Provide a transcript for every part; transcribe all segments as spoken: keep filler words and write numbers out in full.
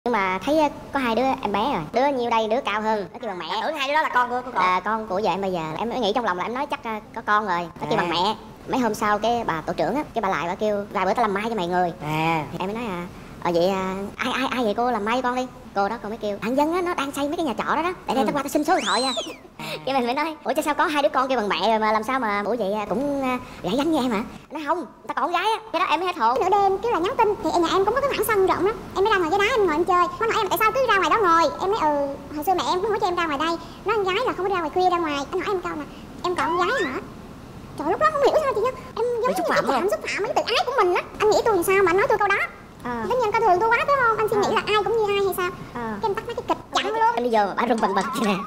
Nhưng mà thấy có hai đứa em bé rồi, đứa nhiêu đây, đứa cao hơn, nó kêu bằng mẹ. Tưởng hai đứa đó là con của của là con của vợ em bây giờ. Em mới nghĩ trong lòng là em nói chắc có con rồi, nó kêu bằng mẹ. Mấy hôm sau cái bà tổ trưởng á, cái bà lại bà kêu vài bữa tao làm mai cho mày người. À thì em mới nói à, à vậy à, ai ai ai vậy cô làm mai cho con đi. Cô đó cô mới kêu thằng Dân á nó đang xây mấy cái nhà trọ đó đó, tại đây tao qua tao xin số điện thoại nha. Cái mình mới nói ủa chứ sao có hai đứa con kêu bằng mẹ rồi mà làm sao mà ủa vậy cũng gãy gánh với em hả? Nói không, ta còn con gái á. Cái đó em mới hết hồn. Nửa đêm kêu là nhắn tin thì nhà em cũng có cái khoảng sân rộng đó, em mới ra ngoài cái đá em ngồi em chơi. Nó hỏi em tại sao cứ ra ngoài đó ngồi, em nói ừ hồi xưa mẹ em cũng hỏi cho em ra ngoài đây, nói con gái là không có ra ngoài khuya ra ngoài. Anh hỏi em câu là em còn con gái hả? Trời lúc đó không hiểu sao chị nhá, em giống như xúc phạm xúc phạm cái tự ái của mình á. Anh nghĩ tôi làm sao mà anh nói tôi câu đó? À. Tất nhiên coi thường tôi quá phải không? Anh suy nghĩ à. là ai cũng như ai hay sao? À. Cái em tắt mấy cái kịch chặn luôn. Anh đi vô mà bà rung bần bật vậy nè.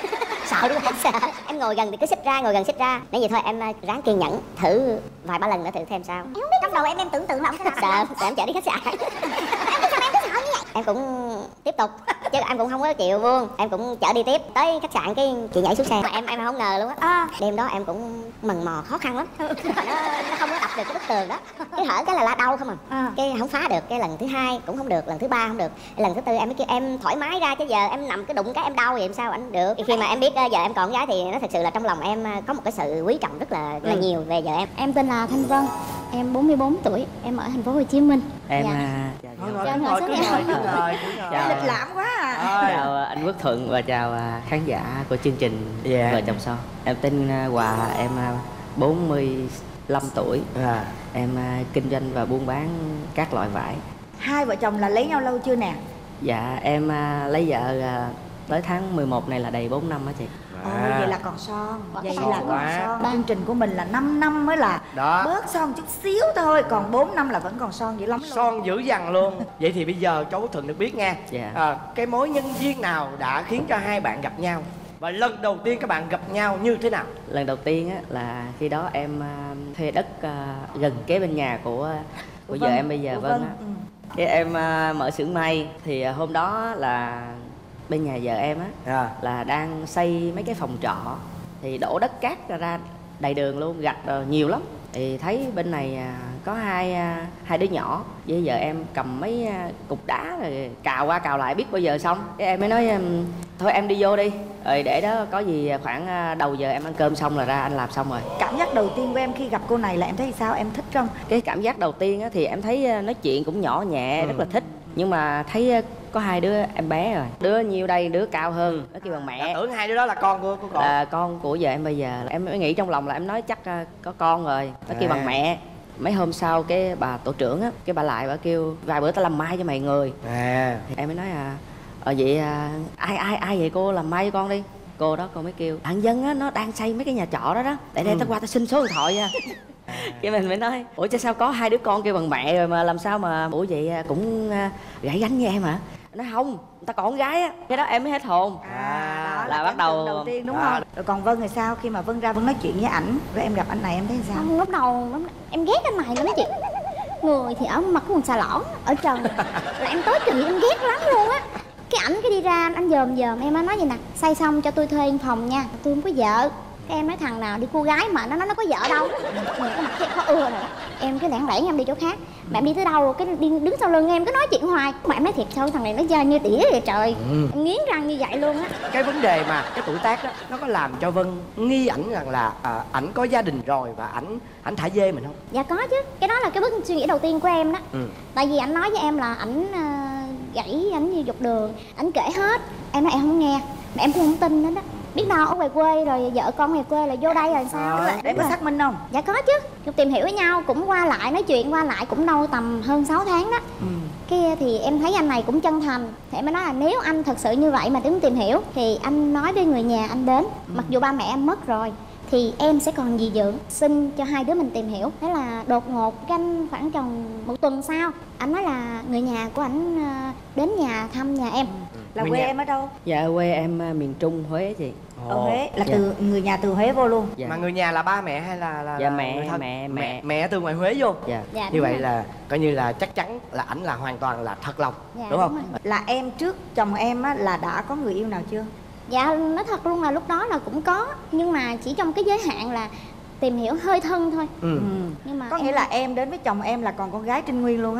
Sợ đúng không? Sợ. Em ngồi gần thì cứ xích ra, ngồi gần xích ra. Nãy vậy thôi em ráng kiên nhẫn thử vài ba lần nữa thử thêm sao. Em không biết trong đầu em em tưởng tượng là ông sẽ làm. Sợ, sợ em chở đi khách sạn. Em biết sao em cứ sợ như vậy. Em cũng tiếp tục chứ em cũng không có chịu buông, em cũng chở đi tiếp tới khách sạn cái chị nhảy xuống xe mà em em không ngờ luôn á. À. Đêm đó em cũng mần mò khó khăn lắm. nó, nó không có đập được cái bức tường đó, cái hở cái là la đau không à. À. Cái không phá được, cái lần thứ hai cũng không được, lần thứ ba không được, lần thứ tư em mới kêu em thoải mái ra chứ giờ em nằm cái đụng cái em đau vậy làm sao anh được. Khi mà em biết giờ em còn gái thì nó thật sự là trong lòng em có một cái sự quý trọng rất là, rất là nhiều về vợ em. Em tên là Thanh Vân, em bốn mươi bốn tuổi, em ở thành phố Hồ Chí Minh. Em dạ. à, chào, Thôi, chào, ngồi, cứ ngồi, cứ ngồi, cứ ngồi. Chào, lịch lãm quá à. Chào anh Quốc Thuận và chào khán giả của chương trình Yeah. Vợ Chồng Son. Em tên Hòa, em bốn mươi lăm tuổi. À. Em kinh doanh và buôn bán các loại vải. Hai vợ chồng là lấy nhau lâu chưa nè? Dạ em lấy vợ tới tháng mười một này là đầy bốn năm á chị. Ồ, à. vậy là còn son. Vậy son là còn quá. son. Chương trình của mình là năm năm mới là đó. Bớt son chút xíu thôi, còn bốn năm là vẫn còn son dữ lắm luôn. Son dữ dằn luôn. Vậy thì bây giờ cháu Thuận được biết nha. Dạ. À, cái mối nhân duyên nào đã khiến cho hai bạn gặp nhau? Và lần đầu tiên các bạn gặp nhau như thế nào? Lần đầu tiên á là khi đó em uh, thuê đất uh, gần kế bên nhà của của vợ em bây giờ Vân á. Ừ. Cái em uh, mở xưởng may thì uh, hôm đó là bên nhà vợ em á à. là đang xây mấy cái phòng trọ thì đổ đất cát ra đầy đường luôn, gạch uh, nhiều lắm. Thì thấy bên này uh, có hai uh, hai đứa nhỏ với vợ em cầm mấy uh, cục đá rồi cào qua cào lại biết bao giờ xong. Cái em mới nói um, thôi em đi vô đi, rồi để đó có gì khoảng đầu giờ em ăn cơm xong là ra anh làm xong rồi. Cảm giác đầu tiên của em khi gặp cô này là em thấy sao, em thích không? Cái cảm giác đầu tiên á, thì em thấy nói chuyện cũng nhỏ nhẹ, ừ. rất là thích. Nhưng mà thấy có hai đứa em bé rồi, đứa nhiêu đây, đứa cao hơn, nó kêu bằng mẹ. Dạ, tưởng hai đứa đó là con của của con. Là con của vợ em bây giờ. Em mới nghĩ trong lòng là em nói chắc có con rồi, nó kêu à. bằng mẹ. Mấy hôm sau cái bà tổ trưởng á, cái bà lại bà kêu vài bữa tao làm mai cho mày người. À. Thì em mới nói à ờ vậy à, ai ai ai vậy cô làm mai cho con đi. Cô đó cô mới kêu thằng Dân á nó đang xây mấy cái nhà trọ đó đó, tại đây ừ. tao qua tao xin số điện thoại nha. À. Cái mình mới nói ủa chứ sao có hai đứa con kêu bằng mẹ rồi mà làm sao mà ủa vậy cũng gãy gánh với em hả? Nói không, ta còn con gái á. Cái đó em mới hết hồn. À, đó là, là bắt đầu đầu tiên đúng à. không? Rồi còn Vân thì sao, khi mà Vân ra Vân nói chuyện với ảnh rồi em gặp anh này em thấy sao? Không, lúc đầu em ghét anh này lắm chị. Người thì ở mặt cái quần xà lỏn ở trần, rồi em tối kỵ em ghét lắm luôn á. Cái ảnh cái đi ra anh dòm dòm em á nói vậy nè, xây xong cho tôi thuê phòng nha, tôi không có vợ. Cái em nói thằng nào đi cô gái mà nó nói nó có vợ đâu, nhìn cái mặt chị khó ưa rồi. Em cái lẻn lẻn em đi chỗ khác, mà em đi tới đâu cái đi đứng sau lưng em cứ nói chuyện hoài. Mà em nói thiệt sao thằng này nó chơi như tỉa vậy trời. Ừ. Em nghiến răng như vậy luôn á. Cái vấn đề mà cái tuổi tác đó nó có làm cho Vân nghi ảnh rằng là à, ảnh có gia đình rồi và ảnh ảnh thả dê mình không? Dạ có chứ, cái đó là cái bước suy nghĩ đầu tiên của em đó. Ừ. Tại vì ảnh nói với em là ảnh uh, gãy ảnh như dục đường, ảnh kể hết. Em nói em không nghe, mà em cũng không tin nữa đó. Biết đâu ở ngoài quê rồi vợ con ngoài quê là vô đây rồi sao? À, để có xác minh không? Dạ có chứ, chúng tìm hiểu với nhau cũng qua lại nói chuyện qua lại cũng đâu tầm hơn sáu tháng đó. Ừ. Cái thì em thấy anh này cũng chân thành, thì em mới nói là nếu anh thật sự như vậy mà tính tìm hiểu thì anh nói với người nhà anh đến. Ừ. Mặc dù ba mẹ em mất rồi thì em sẽ còn dì dưỡng, xin cho hai đứa mình tìm hiểu. Thế là đột ngột cái anh khoảng chừng một tuần sau anh nói là người nhà của ảnh đến nhà thăm nhà em. Ừ. Là quê nhà... em ở đâu? Dạ quê em miền Trung, Huế chị. Ở Huế là dạ. từ người nhà từ Huế vô luôn. Dạ. Mà người nhà là ba mẹ hay là là dạ là mẹ, người thân? mẹ mẹ mẹ mẹ từ ngoài Huế vô. Dạ. Dạ, như vậy rồi. là coi như là chắc chắn là ảnh là hoàn toàn là thật lòng. Dạ, đúng không? Đúng là em trước chồng em á là đã có người yêu nào chưa? Dạ nói thật luôn là lúc đó là cũng có, nhưng mà chỉ trong cái giới hạn là tìm hiểu hơi thân thôi. Ừ. Ừ. Nhưng mà có em... nghĩa là em đến với chồng em là còn con gái trinh nguyên luôn á.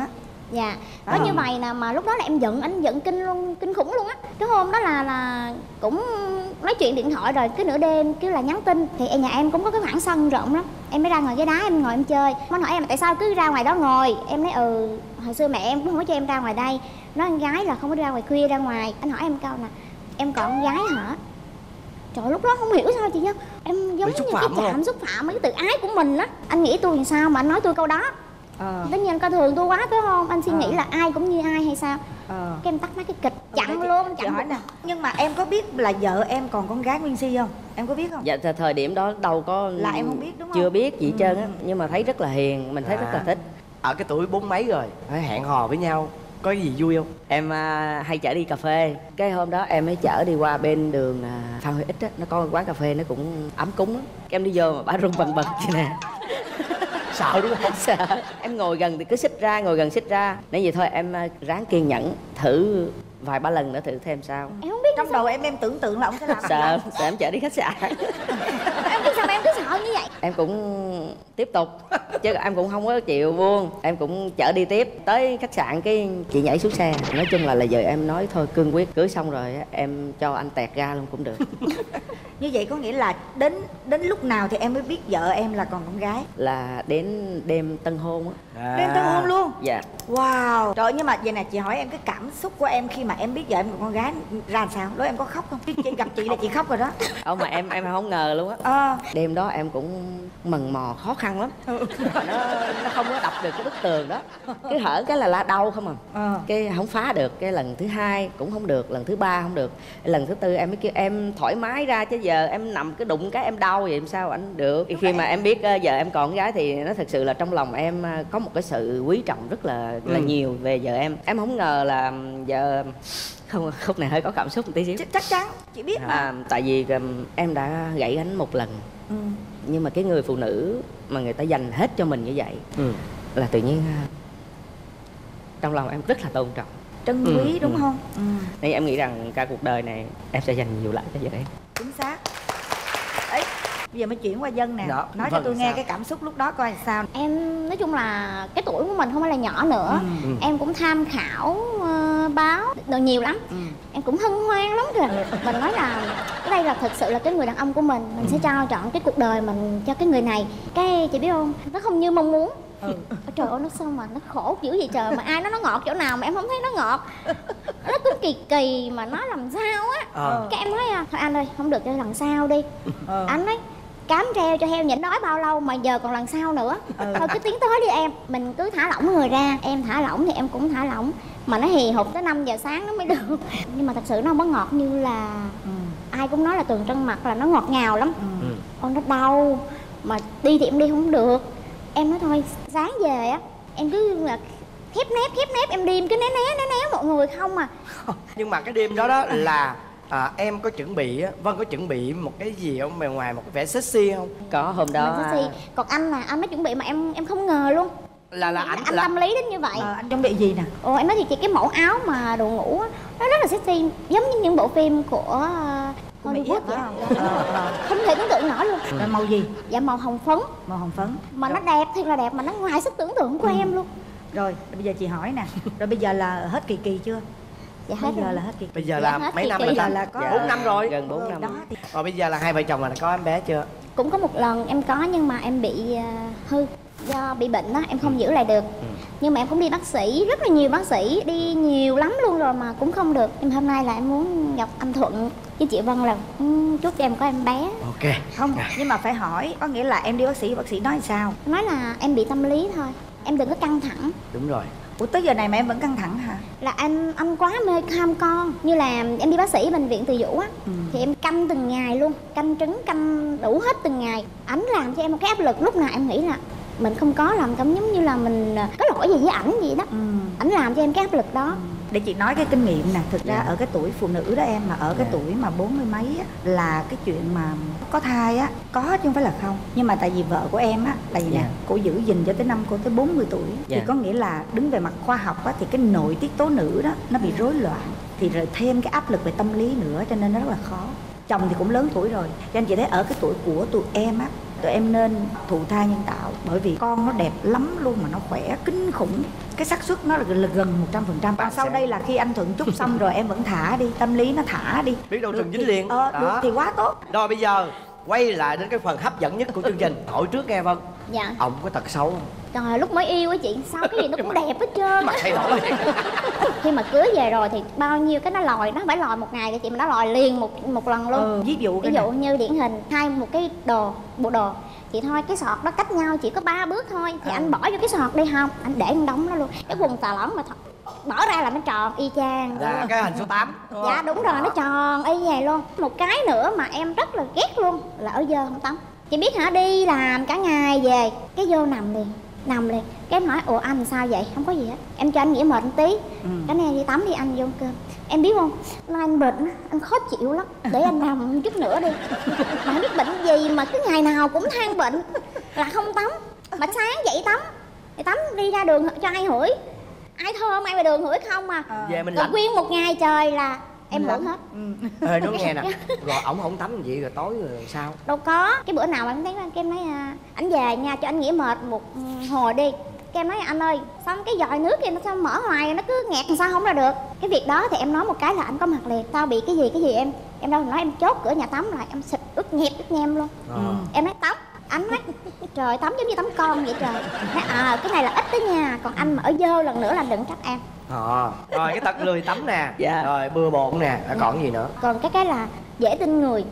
Dạ, có như vậy nè, mà lúc đó là em giận, anh giận kinh luôn, kinh khủng luôn á. Cái hôm đó là là cũng nói chuyện điện thoại rồi, cái nửa đêm cứ là nhắn tin. Thì em nhà em cũng có cái khoảng sân rộng lắm, em mới ra ngoài ghế đá em ngồi em chơi. Nó hỏi em tại sao cứ ra ngoài đó ngồi. Em nói ừ, hồi xưa mẹ em cũng không có cho em ra ngoài đây. Nói con gái là không có ra ngoài khuya ra ngoài. Anh hỏi em câu nè, em còn con gái hả? Trời, lúc đó không hiểu sao chị nhá, em giống như cái chạm xúc phạm cái tự ái của mình á. Anh nghĩ tôi làm sao mà anh nói tôi câu đó? Ờ. Tất nhiên anh coi thường tôi quá phải không? Anh suy nghĩ ờ. là ai cũng như ai hay sao? Ờ. Cái em tắt máy cái kịch chặn ừ, luôn, chặn hỏi nè. Nhưng mà em có biết là vợ em còn con gái Nguyên Si không? Em có biết không? Dạ thời điểm đó đâu có, là em không biết đúng không? Chưa biết gì hết trơn á, nhưng mà thấy rất là hiền, mình thấy à. rất là thích. Ở cái tuổi bốn mấy rồi, phải hẹn hò với nhau, có gì vui không? Em uh, hay chở đi cà phê. Cái hôm đó em mới chở đi qua bên đường uh, Phan Huy Ích á, nó có một quán cà phê nó cũng ấm cúng á. Cái em đi vô mà bà rung bần bật vậy nè. Sợ đúng không? Sợ. Em ngồi gần thì cứ xích ra, ngồi gần xích ra. Nếu vậy thôi em uh, ráng kiên nhẫn thử vài ba lần nữa thử thêm sao. Em không biết trong đầu em em tưởng tượng là ông sẽ làm sợ gì? Sợ em chở đi khách sạn. Em biết sao mà em cứ sợ như vậy. Em cũng tiếp tục chứ em cũng không có chịu buông, em cũng chở đi tiếp tới khách sạn. Cái chị nhảy xuống xe, nói chung là là giờ em nói thôi cương quyết cưới xong rồi em cho anh tẹt ga luôn cũng được. Như vậy có nghĩa là đến đến lúc nào thì em mới biết vợ em là còn con gái? Là đến đêm tân hôn á. À. Đêm tân hôn luôn? Dạ. Wow. Trời, nhưng mà vậy nè, chị hỏi em cái cảm xúc của em khi mà em biết vợ em còn con gái ra làm sao? Đó em có khóc không? Chị gặp chị là chị khóc rồi đó. Không, mà em em không ngờ luôn á. À. Đêm đó em cũng mần mò khó khăn lắm. nó, nó không có đập được cái bức tường đó, cái hở cái là la đau không à. À. Cái không phá được, cái lần thứ hai cũng không được, lần thứ ba không được, lần thứ tư em mới kêu em thoải mái ra chứ giờ em nằm cái đụng cái em đau vậy làm sao anh được. Khi mà em biết uh, giờ em còn con gái thì nó thật sự là trong lòng em uh, có một cái sự quý trọng rất là ừ. là nhiều về vợ em. Em không ngờ là giờ không, khúc này hơi có cảm xúc một tí xíu. Ch chắc chắn chị biết mà. À, tại vì um, em đã gãy gánh một lần. Ừ. Nhưng mà cái người phụ nữ mà người ta dành hết cho mình như vậy ừ. là tự nhiên uh, trong lòng em rất là tôn trọng, trân quý ừ. đúng ừ. không? Ừ. Nên em nghĩ rằng cả cuộc đời này em sẽ dành nhiều lại cho vợ em. Chính xác. Ấy, bây giờ mới chuyển qua Dân nè. Đó, nói vâng, cho tôi nghe sao? Cái cảm xúc lúc đó coi sao. Em nói chung là cái tuổi của mình không phải là nhỏ nữa. Ừ. Em cũng tham khảo uh, báo đồ nhiều lắm. Ừ. Em cũng hân hoan lắm rồi. Ừ. Mình nói là cái đây là thực sự là cái người đàn ông của mình. Mình ừ. sẽ trao chọn cái cuộc đời mình cho cái người này. Cái chị biết không, nó không như mong muốn. Ừ. Trời ơi, nó sao mà nó khổ dữ vậy trời. Mà ai nói nó ngọt chỗ nào mà em không thấy nó ngọt. Nó cứ kỳ kỳ mà nó làm sao á. Ờ. Cái em nói à, thôi anh ơi không được cho lần sau đi. Ờ. Anh nói cám treo cho heo nhịn đói bao lâu mà giờ còn lần sau nữa. Ừ. Thôi cứ tiến tới đi em. Mình cứ thả lỏng người ra. Em thả lỏng thì em cũng thả lỏng. Mà nó hì hục tới năm giờ sáng nó mới được. Nhưng mà thật sự nó không có ngọt như là ừ. ai cũng nói là Tường Trân Mặt là nó ngọt ngào lắm. Ừ. Ôi nó đau. Mà đi thì em đi không được. Em nói thôi sáng về á em cứ là khép nép khép nép em đi em cứ né né né né mọi người không à. Nhưng mà cái đêm đó đó là à, em có chuẩn bị á, Vân có chuẩn bị một cái gì không, bề ngoài một cái vẻ sexy không? Có, hôm đó sexy. Còn anh là anh mới chuẩn bị mà em em không ngờ luôn. Là là anh anh là... tâm lý đến như vậy. À, anh chuẩn bị gì nè? Ồ em nói thì chị cái mẫu áo mà đồ ngủ á nó rất là sexy, giống như những bộ phim của Hollywood vậy. Ờ, ờ. Không thể tưởng tượng nổi luôn. Là màu gì? Dạ màu hồng phấn. Màu hồng phấn. Mà rồi. Nó đẹp thiệt là đẹp mà nó ngoài sức tưởng tượng của ừ. em luôn. Rồi bây giờ chị hỏi nè, rồi bây giờ là hết kỳ kỳ chưa? Dạ hết bây giờ rồi. là hết kỳ kỳ. Bây giờ là dạ, mấy năm rồi rồi ta? Là có dạ, bốn năm rồi. Gần bốn ừ, năm. Đó thì... Rồi bây giờ là hai vợ chồng là có em bé chưa? Cũng có một lần em có nhưng mà em bị uh, hư. Do bị bệnh á, em không ừ. giữ lại được. Ừ. Nhưng mà em cũng đi bác sĩ, rất là nhiều bác sĩ, đi nhiều lắm luôn rồi mà cũng không được. Nhưng hôm nay là em muốn gặp anh Thuận với chị Vân là um, chúc cho em có em bé. Ok. Không, nhưng mà phải hỏi, có nghĩa là em đi bác sĩ, bác sĩ nói sao? Nói là em bị tâm lý thôi, em đừng có căng thẳng. Đúng rồi. Ủa tới giờ này mà em vẫn căng thẳng hả? Là anh anh quá mê ham con. Như là em đi bác sĩ bệnh viện Từ Dũ á ừ. thì em canh từng ngày luôn, canh trứng, canh đủ hết từng ngày. Ảnh làm cho em một cái áp lực, lúc nào em nghĩ là mình không có làm cảm giống như là mình có lỗi gì với ảnh vậy đó. Ừ. Ảnh làm cho em cái áp lực đó. Ừ. Để chị nói cái kinh nghiệm nè, thực ra yeah. ở cái tuổi phụ nữ đó em, mà ở cái yeah. tuổi mà bốn mươi mấy á, là cái chuyện mà có thai á, có chứ không phải là không. Nhưng mà tại vì vợ của em á, tại vì yeah. nè, cô giữ gìn cho tới năm cô tới bốn mươi tuổi yeah. thì có nghĩa là đứng về mặt khoa học á, thì cái nội tiết tố nữ đó nó bị rối loạn, thì rồi thêm cái áp lực về tâm lý nữa, cho nên nó rất là khó. Chồng thì cũng lớn tuổi rồi, cho nên chị thấy ở cái tuổi của tụi em á, tụi em nên thụ thai nhân tạo, bởi vì con nó đẹp lắm luôn mà nó khỏe kinh khủng, cái xác suất nó là gần một trăm phần trăm. Còn sau đây là khi anh thuận chúc xong rồi em vẫn thả đi, tâm lý nó thả đi, biết đâu được Trần thì, dính liền. ờ, được thì quá tốt. Rồi bây giờ quay lại đến cái phần hấp dẫn nhất của chương trình. Hỏi trước nghe Vân. Dạ. Ông có tật xấu không? Trời, lúc mới yêu á chị, sao cái gì nó cũng đẹp hết trơn. Mặt thay đổi liền. Khi mà cưới về rồi thì bao nhiêu cái nó lòi, nó không phải lòi một ngày cho chị, mà nó lòi liền một một lần luôn. Ừ, ví dụ ví dụ như điển hình hai một cái đồ bộ đồ chị, thôi cái sọt đó cách nhau chỉ có ba bước thôi thì ừ. anh bỏ vô cái sọt đi, không anh để anh đóng nó luôn. Cái quần tà lỏng mà th- bỏ ra là nó tròn y chang. Là cái hình số tám. Dạ đúng rồi, nó tròn y vậy luôn. Một cái nữa mà em rất là ghét luôn là ở dơ không tắm. Chị biết hả, đi làm cả ngày về cái vô nằm liền, nằm liền. Cái em hỏi ủa anh sao vậy? Không có gì hết, em cho anh nghỉ mệt một tí. ừ. Cái này đi tắm đi, anh vô cơm. Em biết không, nó anh bệnh anh khó chịu lắm, để anh nằm chút nữa đi. Mà không biết bệnh gì mà cứ ngày nào cũng than bệnh là không tắm. Mà sáng dậy tắm thì tắm đi ra đường cho ai hửi, ai thơm ai ngoài đường hửi không à. à. Về mình rồi lạnh nguyên một ngày trời là em hửi hết. ừ. Ê, nói nghe nè, rồi ổng không tắm gì rồi tối rồi sao? Đâu có, cái bữa nào em thấy em nói à, anh về nha cho anh nghỉ mệt một hồi đi. Cái em nói anh ơi, xong cái vòi nước kia nó sao mở hoài, nó cứ nghẹt làm sao không ra được. Cái việc đó thì em nói một cái là anh có mặt liền. Tao bị cái gì cái gì em em đâu nói em chốt cửa nhà tắm lại, em xịt ướt nhẹp ướt nhem luôn. ừ. Em nói tắm, anh nói trời tắm giống như tắm con vậy trời. Nói à cái này là ít đó nha, còn anh mà ở dơ lần nữa là đừng trách em. À, rồi cái tật lười tắm nè. Dạ. Rồi bừa bộn nè, à, còn gì nữa? Còn cái cái là dễ tin người,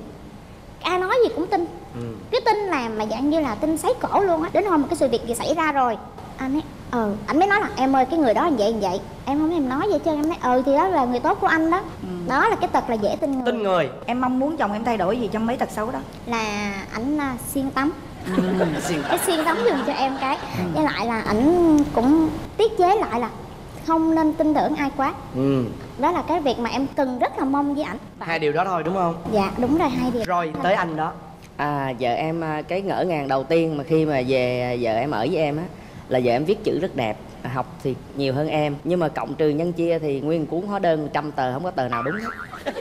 ai nói gì cũng tin. ừ. Cái tin là mà dạng như là tin sấy cổ luôn á. Đến hôm một cái sự việc gì xảy ra rồi anh ấy ừ anh mới nói là em ơi cái người đó như vậy như vậy, em không em nói vậy chứ. Em nói ừ thì đó là người tốt của anh đó. ừ. Đó là cái tật là dễ tin người. Tin người. Em mong muốn chồng em thay đổi gì trong mấy tật xấu đó? Là ảnh là siêng tắm. ừ. Cái siêng tắm giùm cho em cái. ừ. Với lại là ảnh cũng tiết chế lại là không nên tin tưởng ai quá. ừ. Đó là cái việc mà em cần rất là mong với ảnh. Hai điều đó thôi đúng không? Dạ đúng rồi, hai điều. Rồi tới anh đó. À, vợ em cái ngỡ ngàng đầu tiên mà khi mà về vợ em ở với em á là vợ em viết chữ rất đẹp, học thì nhiều hơn em, nhưng mà cộng trừ nhân chia thì nguyên cuốn hóa đơn trăm tờ không có tờ nào đúng hết.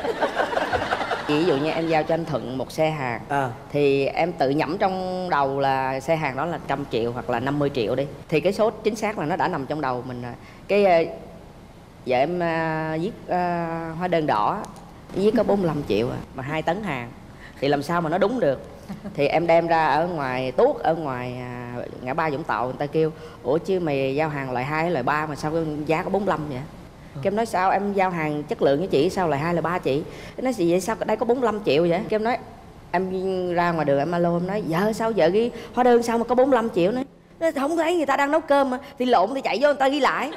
Ví dụ như em giao cho anh Thuận một xe hàng à. thì em tự nhẩm trong đầu là xe hàng đó là trăm triệu hoặc là năm mươi triệu đi, thì cái số chính xác là nó đã nằm trong đầu mình rồi. Cái vợ em uh, viết uh, hóa đơn đỏ viết có bốn mươi lăm triệu à, mà hai tấn hàng thì làm sao mà nó đúng được. Thì em đem ra ở ngoài Tuốt, ở ngoài à, ngã ba Vũng Tàu, người ta kêu ủa chứ mày giao hàng loại hai hay loại ba mà sao giá có bốn mươi lăm vậy? Cái em nói sao em giao hàng chất lượng với chị sao loại hai loại ba chị? Cái nói gì vậy sao đây có bốn mươi lăm triệu vậy? Cái em nói em ra ngoài đường em alo em nói vợ sao vợ ghi hóa đơn sao mà có bốn mươi lăm triệu nữa? Nói, không thấy người ta đang nấu cơm mà thì lộn thì chạy vô người ta ghi lại.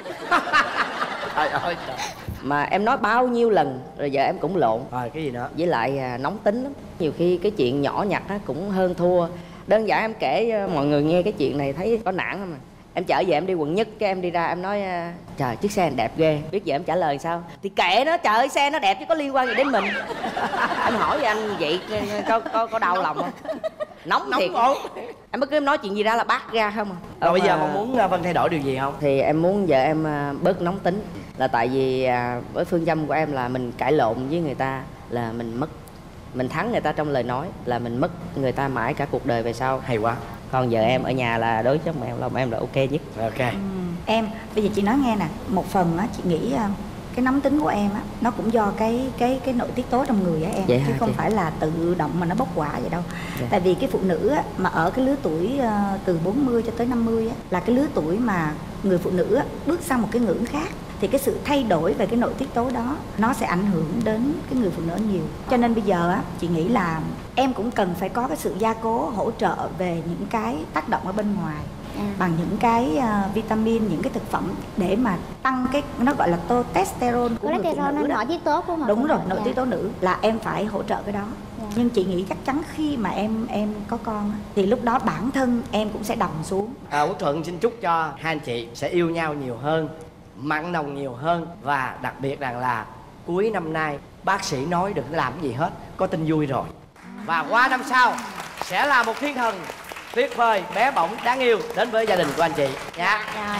Trời ơi trời. Mà em nói bao nhiêu lần rồi giờ em cũng lộn. Rồi cái gì nữa? Với lại à, nóng tính lắm. Nhiều khi cái chuyện nhỏ nhặt á cũng hơn thua. Đơn giản em kể mọi người nghe cái chuyện này thấy có nản không à. Em chở về em đi quận nhất, cái em đi ra em nói trời chiếc xe này đẹp ghê. Biết vậy em trả lời sao? Thì kệ nó, trời ơi xe nó đẹp chứ có liên quan gì đến mình. Em hỏi với anh vậy có, có, có đau lòng không? Nóng, Nóng thiệt không? Em bất cứ em nói chuyện gì ra là bắt ra không à. Rồi bây giờ mong muốn Vân thay đổi điều gì không? Thì em muốn vợ em bớt nóng tính. Là tại vì với phương châm của em là mình cãi lộn với người ta là mình mất, mình thắng người ta trong lời nói là mình mất người ta mãi cả cuộc đời về sau. Hay quá. Còn vợ em ở nhà là đối với chồng em là em là ok nhất. Ok. ừ. Em bây giờ chị nói nghe nè, một phần á chị nghĩ cái nóng tính của em á nó cũng do cái cái cái nội tiết tố trong người á em, vậy chứ hả, không chị? phải là tự động mà nó bốc hỏa vậy đâu. Dạ. Tại vì cái phụ nữ á, mà ở cái lứa tuổi uh, từ bốn mươi cho tới năm mươi á, là cái lứa tuổi mà người phụ nữ á, bước sang một cái ngưỡng khác, thì cái sự thay đổi về cái nội tiết tố đó nó sẽ ảnh hưởng đến cái người phụ nữ nhiều. Cho nên bây giờ á chị nghĩ là em cũng cần phải có cái sự gia cố hỗ trợ về những cái tác động ở bên ngoài. À. Bằng những cái uh, vitamin, những cái thực phẩm để mà tăng cái nó gọi là tô testosterone của người phụ nữ đó. Nội tiết tố của người Đúng rồi, dạ. nội tiết tố nữ là em phải hỗ trợ cái đó. Dạ. Nhưng chị nghĩ chắc chắn khi mà em em có con thì lúc đó bản thân em cũng sẽ đầm xuống. À, Quốc Thuận xin chúc cho hai anh chị sẽ yêu nhau nhiều hơn, mặn nồng nhiều hơn, và đặc biệt rằng là cuối năm nay bác sĩ nói đừng làm cái gì hết, có tin vui rồi. Và qua năm sau sẽ là một thiên thần tuyệt vời, bé bỏng, đáng yêu đến với gia đình của anh chị nha.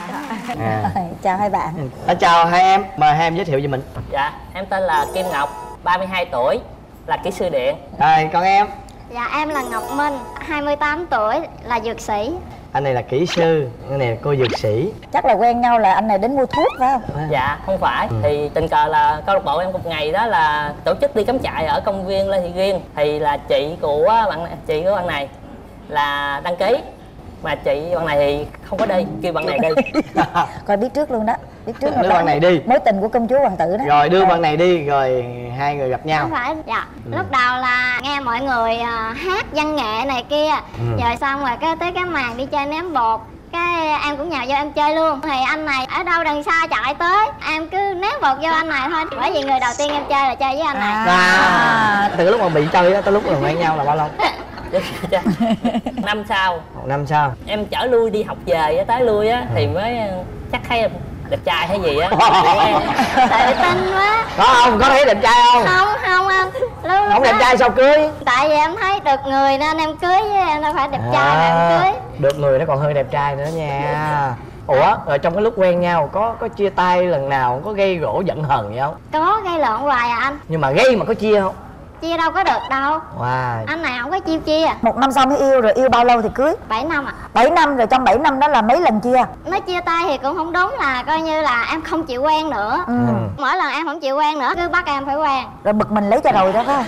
À. Chào hai bạn. À, chào hai em, mời hai em giới thiệu về mình. Dạ, em tên là Kim Ngọc, ba mươi hai tuổi, là kỹ sư điện. Rồi, còn em? Dạ em là Ngọc Minh, hai mươi tám tuổi, là dược sĩ. Anh này là kỹ sư, anh này là cô dược sĩ. Chắc là quen nhau là anh này đến mua thuốc phải không? Dạ không phải, ừ. Thì tình cờ là câu lạc bộ em một ngày đó là tổ chức đi cắm trại ở công viên Lê Thị Riêng. Thì là chị của bạn chị của bạn này là đăng ký, mà chị bạn này thì không có đi, kêu bạn này đi. Coi biết trước luôn đó, biết trước. Đưa bạn này đi. Mối tình của công chúa hoàng tử đó. Rồi đưa bạn này đi, rồi hai người gặp nhau. Không phải, dạ. Ừ. Lúc đầu là nghe mọi người uh, hát văn nghệ này kia, ừ. Rồi xong rồi cái tới cái màn đi chơi ném bột, cái em cũng nhào vô em chơi luôn. Thì anh này ở đâu đằng xa chạy tới, em cứ ném bột vô anh này thôi. Bởi vì người đầu tiên em chơi là chơi với anh này. À, à từ lúc mà bị chơi á tới lúc mà quen nhau là bao lâu? Năm sau. Một năm sau. Em chở lui đi học về á, tới lui á, thì mới chắc thấy em đẹp trai hay gì á. Tự tin quá. Có không? Có thấy đẹp trai không? Không, không anh. Lúc, lúc không đẹp trai sao cưới? Tại vì em thấy được người nên em cưới, với em đâu phải đẹp à, trai mà em cưới. Được người nó còn hơi đẹp trai nữa nha. Ủa, rồi trong cái lúc quen nhau có có chia tay lần nào, có gây gỗ giận hờn gì không? Có, gây lộn hoài à anh. Nhưng mà gây mà có chia không? Chia đâu có được đâu. Wow. Anh này không có chiêu chia. Một năm sau mới yêu, rồi yêu bao lâu thì cưới? Bảy năm ạ. À. Bảy năm, rồi trong bảy năm đó là mấy lần chia? Nói chia tay thì cũng không đúng, là coi như là em không chịu quen nữa. Ừ. Mỗi lần em không chịu quen nữa, cứ bắt em phải quen. Rồi bực mình lấy cho rồi đó phải không?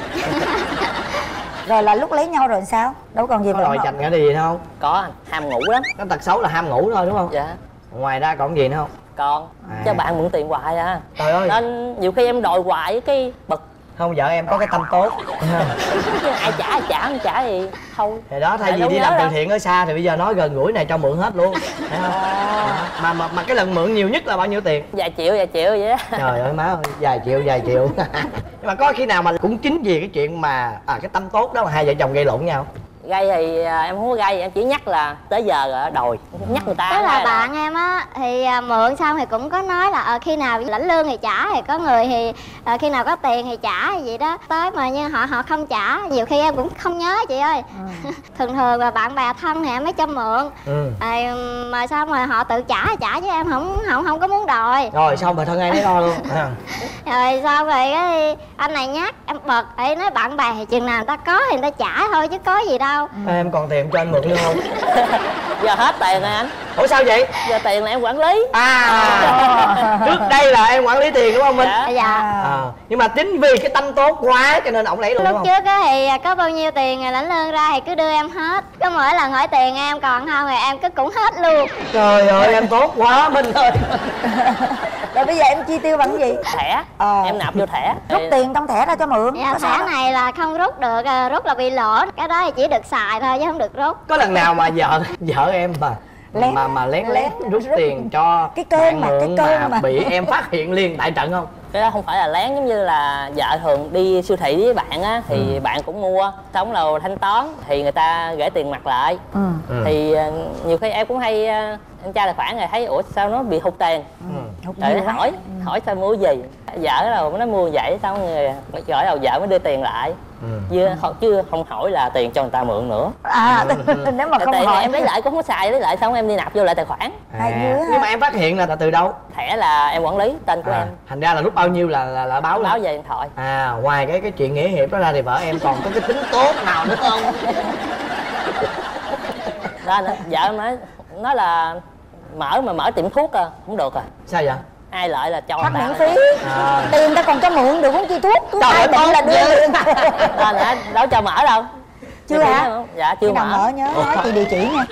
Rồi là lúc lấy nhau rồi sao? Đâu còn gì có lòi chành cái gì không? Có anh, ham ngủ lắm. Cái tật xấu là ham ngủ thôi đúng không? Dạ. Ngoài ra còn gì nữa không? Còn à. Cho bạn mượn tiền hoài à. Trời ơi. Nên nhiều khi em đòi hoài cái bực. Không, vợ em có cái tâm tốt. Ai trả ai trả không trả gì thôi. Thì đó, thay vì đi làm từ thiện ở xa thì bây giờ nói gần gũi này cho mượn hết luôn. Thấy không? À. Mà, mà mà cái lần mượn nhiều nhất là bao nhiêu tiền? Vài triệu vài triệu vậy đó. Trời ơi má ơi, vài triệu vài triệu. Nhưng mà có khi nào mà cũng chính vì cái chuyện mà à cái tâm tốt đó mà hai vợ chồng gây lộn nhau? Gây thì à, em không có gây, em chỉ nhắc là tới giờ rồi đòi, nhắc người ta. Tức là bạn là... em á thì à, mượn xong thì cũng có nói là à, khi nào lãnh lương thì trả, thì có người thì à, khi nào có tiền thì trả vậy đó. Tới mà nhưng họ họ không trả, nhiều khi em cũng không nhớ chị ơi. Ừ. Thường thường là bạn bè thân thì em mới cho mượn. Ừ. À, mà xong rồi họ tự trả thì trả chứ em không không không có muốn đòi. Rồi xong rồi thân ai nấy lo luôn. À. Rồi xong rồi cái anh này nhắc em bật, ấy nói bạn bè thì chừng nào người ta có thì người ta trả thôi chứ có gì đâu. À, em còn tiền cho anh mượn nữa không? Giờ hết tiền rồi anh. Ủa sao vậy? Giờ tiền là em quản lý. À, trước đây là em quản lý tiền đúng không Minh? Dạ, dạ. À, nhưng mà chính vì cái tâm tốt quá cho nên ổng lấy luôn lúc đúng không? Trước á thì có bao nhiêu tiền rồi lãnh lương ra thì cứ đưa em hết, cứ mỗi lần hỏi tiền em còn không thì em cứ cũng hết luôn. Trời ơi em tốt quá Minh ơi. Rồi bây giờ em chi tiêu bằng cái gì? Thẻ. À. Em nạp vô thẻ. Rút tiền trong thẻ ra cho mượn. Dạ, thẻ này là không rút được, rút là bị lỗ. Cái đó thì chỉ được xài thôi chứ không được rút. Có lần nào mà vợ vợ em mà lén, mà mà lén lén rút, rút tiền cho cái cơn mà cái cơn mà, mà bị em phát hiện liền tại trận không? Cái đó không phải là lén, giống như là vợ thường đi siêu thị với bạn á thì ừ. bạn cũng mua, xong là thanh toán thì người ta gửi tiền mặt lại. Ừ. Ừ. Thì nhiều khi em cũng hay em tra tài khoản rồi thấy ủa sao nó bị hụt tiền. Ừ. Rồi hỏi ừ. hỏi sao mua gì, vợ đâu nó mua vậy, xong người gọi đầu vợ mới đưa tiền lại. Ừ. Chứ, không, chứ không hỏi là tiền cho người ta mượn nữa. À ừ. Nếu mà không tiền hỏi em lấy lại cũng không có xài, lấy lại xong em đi nạp vô lại tài khoản. À. Nhưng mà em phát hiện là từ đâu? Thẻ là em quản lý, tên của à. em. Thành ra là lúc bao nhiêu là là, là báo báo về điện thoại. À, ngoài cái cái chuyện nghĩa hiệp đó ra thì vợ em còn có cái tính tốt nào nữa không? Đó nữa, vợ em nói nói là mở mà mở tiệm thuốc à, không được à. Sao vậy? Ai lợi là cho phát miễn phí. À. Tiền ta còn cho mượn được không chi thuốc, cứ ai định là đưa liền. Đó nữa, đâu cho mở đâu. Chưa hả? Dạ chưa mở. mở nhớ nói chị địa chỉ nha.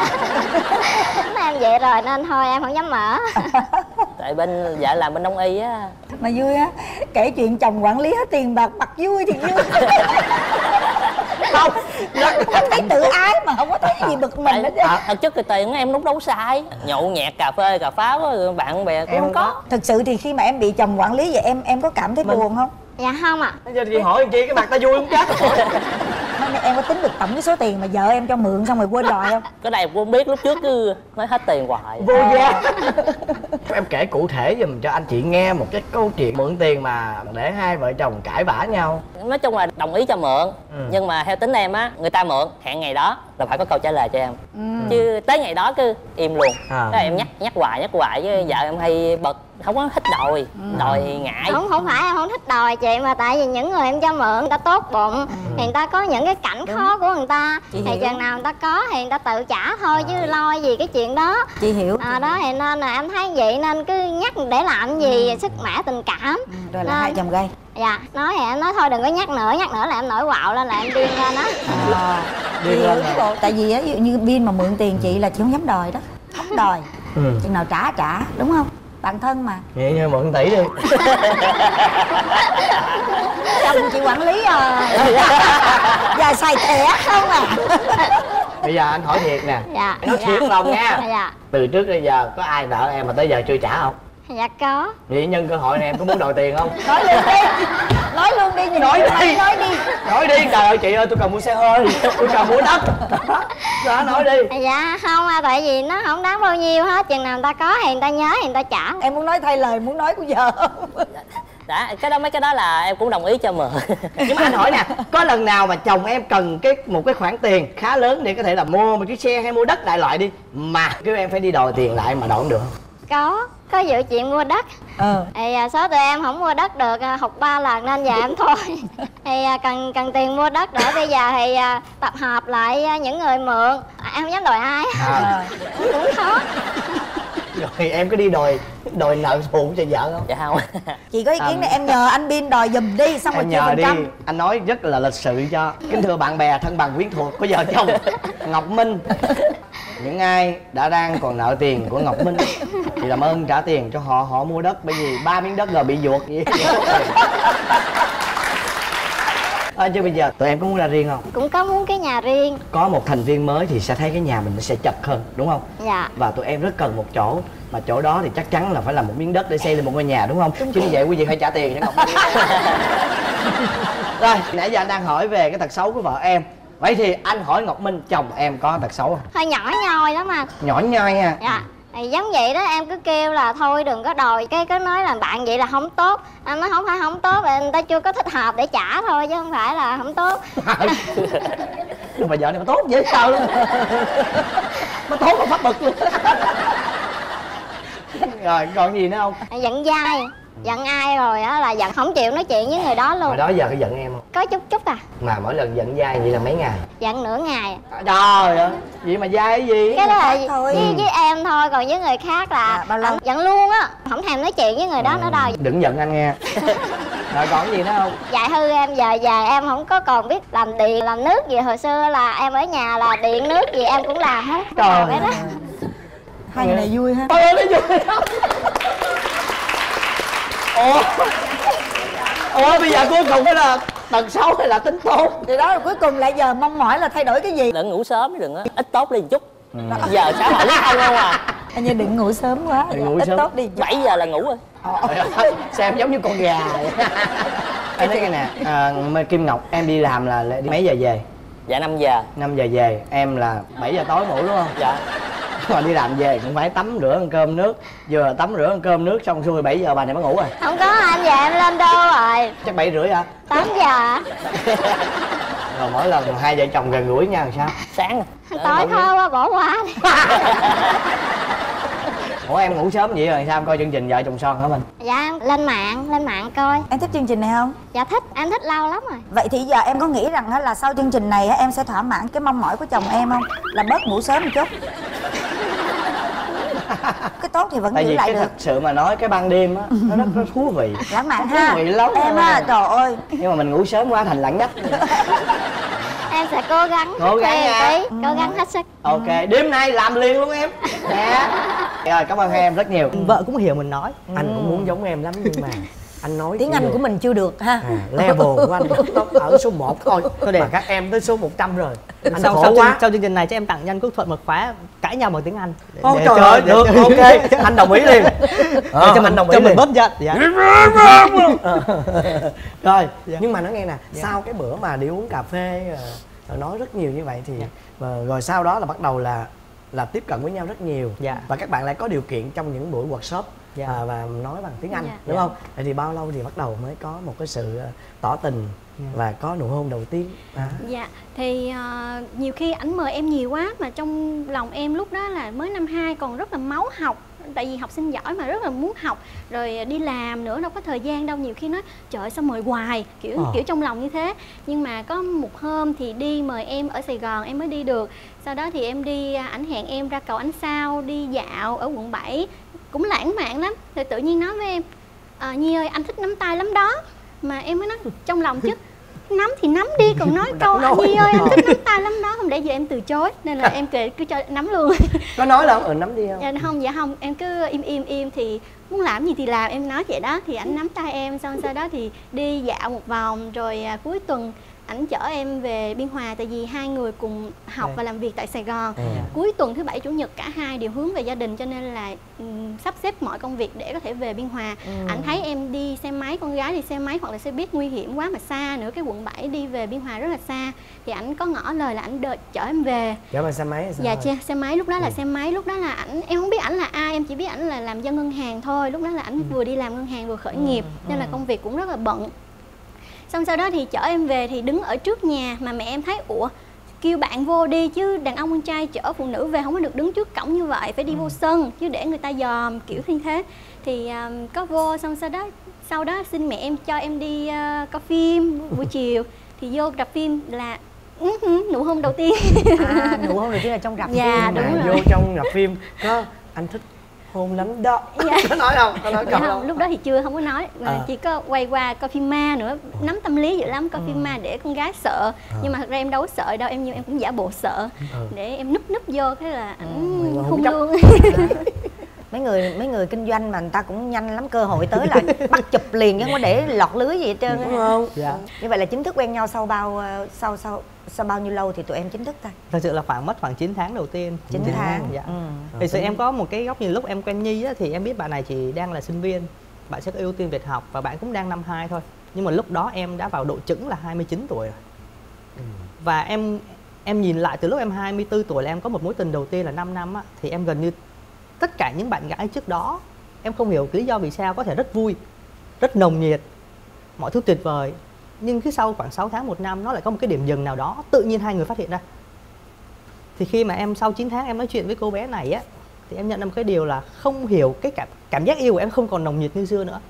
Em vậy rồi nên thôi em không dám mở. Tại bên vợ làm bên đông y á. Mà vui á, kể chuyện chồng quản lý hết tiền bạc mặt vui thì vui. Không, không thấy tự ái mà không có thấy gì bực mình hết. À, thật chất thì tiền em lúc đâu sai, nhậu nhẹt cà phê cà pháo bạn bè cũng không có. Thực sự thì khi mà em bị chồng quản lý vậy em em có cảm thấy mình... buồn không? Dạ không ạ. À. Giờ chị hỏi làm chi cái mặt ta vui không chết. Em có tính được tổng cái số tiền mà vợ em cho mượn xong rồi quên đòi không? Cái này cô không biết, lúc trước cứ nói hết tiền hoài. Vô gia. Em kể cụ thể giùm cho anh chị nghe một cái câu chuyện mượn tiền mà để hai vợ chồng cãi vã nhau. Nói chung là đồng ý cho mượn, ừ. nhưng mà theo tính em á, người ta mượn hẹn ngày đó là phải có câu trả lời cho em. Ừ. Chứ tới ngày đó cứ im luôn. À. Thế em nhắc nhắc hoài nhắc hoài với vợ em hay bật không có thích đòi, Ừ. đòi ngại. Không không phải em không thích đòi chị, mà tại vì những người em cho mượn người ta tốt bụng, thì người ta có những cái cảnh khó của người ta, Chị thì hiểu. chừng nào người ta có thì người ta tự trả thôi, chứ lo gì cái chuyện đó. Chị hiểu. À, đó thì nên là em thấy vậy nên cứ nhắc để làm gì, sức mẻ tình cảm. Ừ, rồi là Nên- hai chồng gây. Dạ, nói thì em nói thôi đừng có nhắc nữa, nhắc nữa là em nổi quạo lên là em điên lên đó. À, chị hiểu cái bộ. Tại vì á, ví dụ như Bin mà mượn tiền chị là chị không dám đòi đó, không đòi. Ừ. Chừng nào trả trả, đúng không? Bạn thân mà. Vậy nha, mượn tỷ đi. Chồng chị quản lý à. Giờ xài thẻ không à. Bây giờ anh hỏi thiệt nè, Dạ. nói thiệt lòng nha. Dạ. Từ trước đến giờ có ai nợ em mà tới giờ chưa trả không? Dạ có. Vậy nhân cơ hội này em có muốn đòi tiền không? Nói luôn đi. Nói luôn đi. Nhìn Nói chị đi. Nói đi. Nói đi, trời ơi chị ơi tôi cần mua xe hơi, tôi cần mua đất. Đó, nói đi. Dạ không, à, tại vì nó không đáng bao nhiêu hết, chừng nào người ta có thì người ta nhớ thì người ta trả. Em muốn nói thay lời muốn nói của vợ không? Đã, cái đó mấy cái đó là em cũng đồng ý cho mượn. Nhưng mà anh hỏi nè, có lần nào mà chồng em cần cái một cái khoản tiền khá lớn để có thể là mua một chiếc xe hay mua đất đại loại đi, mà kêu em phải đi đòi tiền lại mà đòi không được không? Có, có dự chuyện mua đất. Ờ. Thì à, số tụi em không mua đất được, à, học ba lần nên giờ em thôi. Thì à, cần cần tiền mua đất để bây giờ thì à, tập hợp lại à, những người mượn. À, em không dám đòi ai. À. Cũng khó. Rồi em có đi đòi đòi nợ phụ cho vợ không? Dạ không. Chị có ý kiến này, em nhờ anh Bin đòi giùm đi, xong rồi Em chia nhờ phần đi, trăm. anh nói rất là lịch sự cho. Kính thưa bạn bè thân bằng quyến thuộc của vợ chồng Ngọc Minh, những ai đã đang còn nợ tiền của Ngọc Minh thì làm ơn trả tiền cho họ, họ mua đất, bởi vì ba miếng đất rồi bị vuột vậy. À, chứ bây giờ tụi em có muốn ra riêng không? Cũng có muốn cái nhà riêng. Có một thành viên mới thì sẽ thấy cái nhà mình nó sẽ chật hơn, đúng không? Dạ. Và tụi em rất cần một chỗ, mà chỗ đó thì chắc chắn là phải là một miếng đất để xây lên một ngôi nhà, đúng không? Chứ như vậy quý vị phải trả tiền cho Ngọc Minh. Rồi, nãy giờ anh đang hỏi về cái tật xấu của vợ em. Vậy thì anh hỏi Ngọc Minh, chồng em có tật xấu không? Hơi nhỏ nhoi lắm mà. Nhỏ nhoi ha. Dạ. Thì giống vậy đó, em cứ kêu là thôi đừng có đòi, cái cứ nói là bạn vậy là không tốt. Anh nói không phải không tốt, là người ta chưa có thích hợp để trả thôi chứ không phải là không tốt. Nhưng mà vợ này mà tốt dễ sao luôn. Nó tốt mà phát bực luôn. Rồi còn gì nữa không? Giận dai, giận ai rồi á là giận không chịu nói chuyện với người đó luôn. Hồi đó giờ có giận em không? Có chút chút à. Mà mỗi lần giận dai vậy là mấy ngày? Giận nửa ngày. Trời ơi, vậy mà dai cái gì? Cái đó là thôi. với, với em thôi, còn với người khác là Dạ, bao lâu? anh giận luôn á, không thèm nói chuyện với người đó nữa đâu. Đừng giận anh nghe. Rồi còn gì nữa không? Dạy hư em, giờ giờ em không có còn biết làm điện làm nước gì. Hồi xưa là em ở nhà là điện nước gì em cũng làm hết. Trời Làm cái đó. Hai người này vui ha. Ôi nó vui lắm. Ủa Ủa bây giờ cuối cùng cái là tật xấu hay là tính tốt? Thì đó là cuối cùng lại giờ mong mỏi là thay đổi cái gì? Đừng ngủ sớm, đừng á, ít tốt đi một chút. Giờ xã hội lý không không à. Anh như đừng ngủ sớm quá. Đừng ngủ ít sớm. tốt đi. bảy giờ là ngủ rồi. Xem giống như con gà vậy. Em thấy cái nè, à, Kim Ngọc em đi làm là đi mấy giờ về? Dạ năm giờ. Năm giờ về, em là bảy giờ tối ngủ đúng không? Dạ. Mà đi làm về cũng phải tắm rửa ăn cơm nước. Vừa tắm rửa ăn cơm nước xong xuôi bảy giờ bà này mới ngủ rồi. Không có anh, giờ em lên đô rồi. Chắc bảy rưỡi hả? Tám giờ. Rồi mỗi lần hai vợ chồng gần gũi nhau làm sao? Sáng. Tối thôi quá bỏ qua đi. Ủa em ngủ sớm vậy rồi sao em coi chương trình Vợ Chồng Son hả mình? Dạ em lên mạng, lên mạng coi. Em thích chương trình này không? Dạ thích, em thích lâu lắm rồi. Vậy thì giờ em có nghĩ rằng á là sau chương trình này á, em sẽ thỏa mãn cái mong mỏi của chồng em không? Là bớt ngủ sớm một chút. Cái tốt thì vẫn Tại giữ vì lại cái được. thật sự mà nói cái ban đêm á nó rất, rất thú vị. Lãng mạn Thú ha. vị lắm. Em á, trời ơi. Nhưng mà mình ngủ sớm quá thành lẳng nhách. Em sẽ cố gắng. Cố gắng khuya nha. tí, cố gắng hết sức. Ok, đêm nay làm liền luôn em. Nè. Rồi cảm ơn hai em rất nhiều. Vợ cũng hiểu mình nói. Anh cũng muốn giống em lắm nhưng mà anh nói Tiếng Anh của mình chưa được ha. à, level của anh nó ở số một thôi. Thôi để- Mà các em tới số một trăm rồi. Anh sau, khổ sau, quá. chương, sau chương trình này cho em tặng cho anh Quốc Thuận một khóa cãi nhau bằng tiếng Anh để, Ô để trời cho- ơi, để- được, để- ok, anh đồng ý liền. để Ờ, cho mình anh đồng ý cho mình liền. bớt giận. Dạ. Rồi, Dạ. nhưng mà nó nghe nè, sau cái bữa mà đi uống cà phê rồi, rồi nói rất nhiều như vậy thì và rồi sau đó là bắt đầu là là tiếp cận với nhau rất nhiều. Dạ. Và các bạn lại có điều kiện trong những buổi workshop dạ. à, và nói bằng tiếng Anh, dạ. đúng dạ. không? Vậy thì bao lâu thì bắt đầu mới có một cái sự tỏ tình dạ. và có nụ hôn đầu tiên? À. Dạ, thì uh, nhiều khi ảnh mời em nhiều quá mà trong lòng em lúc đó là mới năm hai còn rất là máu học. Tại vì học sinh giỏi mà rất là muốn học, rồi đi làm nữa đâu có thời gian đâu, nhiều khi nói trời ơi sao mời hoài, kiểu à. kiểu trong lòng như thế. Nhưng mà có một hôm thì đi mời em ở Sài Gòn em mới đi được. Sau đó thì em đi, ảnh hẹn em ra cầu Ánh Sao đi dạo ở quận bảy, cũng lãng mạn lắm. Rồi tự nhiên nói với em à, Nhi ơi anh thích nắm tay lắm đó. Mà em mới nói trong lòng chứ nắm thì nắm đi, còn nói câu anh Nhi ơi anh thích nắm tay lắm đó, không để giờ em từ chối nên là em kể cứ cho nắm luôn. Có nói đâu, ừ nắm đi không? Dạ không, dạ không, em cứ im im im thì muốn làm gì thì làm, em nói vậy đó. Thì ảnh nắm tay em, xong sau đó thì đi dạo một vòng, rồi à, cuối tuần ảnh chở em về Biên Hòa, tại vì hai người cùng học và làm việc tại Sài Gòn. ừ. Cuối tuần thứ bảy chủ nhật cả hai đều hướng về gia đình, cho nên là um, sắp xếp mọi công việc để có thể về Biên Hòa. ừ. Ảnh thấy em đi xe máy, con gái đi xe máy hoặc là xe buýt nguy hiểm quá mà xa nữa, cái quận bảy đi về Biên Hòa rất là xa, thì ảnh có ngỏ lời là ảnh đợi chở em về. Chở bằng xe máy? Dạ xe, xe máy, lúc đó là ừ. xe máy, lúc đó là ảnh, em không biết ảnh là ai, em chỉ biết ảnh là làm dân ngân hàng thôi. Lúc đó là ảnh ừ. vừa đi làm ngân hàng vừa khởi ừ. nghiệp, nên là công việc cũng rất là bận. Xong sau đó thì chở em về thì đứng ở trước nhà mà mẹ em thấy ủa kêu bạn vô đi chứ, đàn ông con trai chở phụ nữ về không có được đứng trước cổng như vậy, phải đi ừ. vô sân chứ để người ta dòm kiểu như thế. Thì um, có vô, xong sau đó sau đó xin mẹ em cho em đi uh, coi phim buổi chiều. Thì vô rạp phim là uh, nụ hôn đầu tiên. À, nụ hôn đầu tiên là trong rạp dạ, phim. đúng à, rồi. Vô trong rạp phim có anh thích hôn lắm đó. Dạ. Có nói không? Có nói dạ không? không, lúc đó thì chưa, không có nói. À. Chỉ có quay qua coi phim ma nữa, nắm tâm lý dữ lắm, coi ừ. phim ma để con gái sợ. À. Nhưng mà thật ra em đâu có sợ đâu, em như em cũng giả bộ sợ. Ừ. Để em núp núp vô, thế là ảnh ừ. hôn luôn. mấy người mấy người kinh doanh mà người ta cũng nhanh lắm, cơ hội tới là bắt chụp liền chứ không có để lọt lưới gì hết trơn. Đúng không? Dạ. Như vậy là chính thức quen nhau sau bao sau sau sau bao nhiêu lâu thì tụi em chính thức ta? Thật sự là khoảng mất khoảng chín tháng đầu tiên. chín tháng. Dạ. Ừ. Thì sự em có một cái góc nhìn, lúc em quen Nhi á, thì em biết bạn này chỉ đang là sinh viên, bạn sẽ có ưu tiên việc học và bạn cũng đang năm hai thôi. Nhưng mà lúc đó em đã vào độ chững là hai mươi chín tuổi rồi. Ừ. Và em em nhìn lại từ lúc em hai mươi tư tuổi là em có một mối tình đầu tiên là năm năm á, thì em gần như tất cả những bạn gái trước đó em không hiểu lý do vì sao có thể rất vui, rất nồng nhiệt, mọi thứ tuyệt vời, nhưng cứ sau khoảng sáu tháng một năm nó lại có một cái điểm dừng nào đó tự nhiên hai người phát hiện ra. Thì khi mà em sau chín tháng em nói chuyện với cô bé này á, thì em nhận ra một cái điều là không hiểu cái cảm cảm giác yêu của em không còn nồng nhiệt như xưa nữa.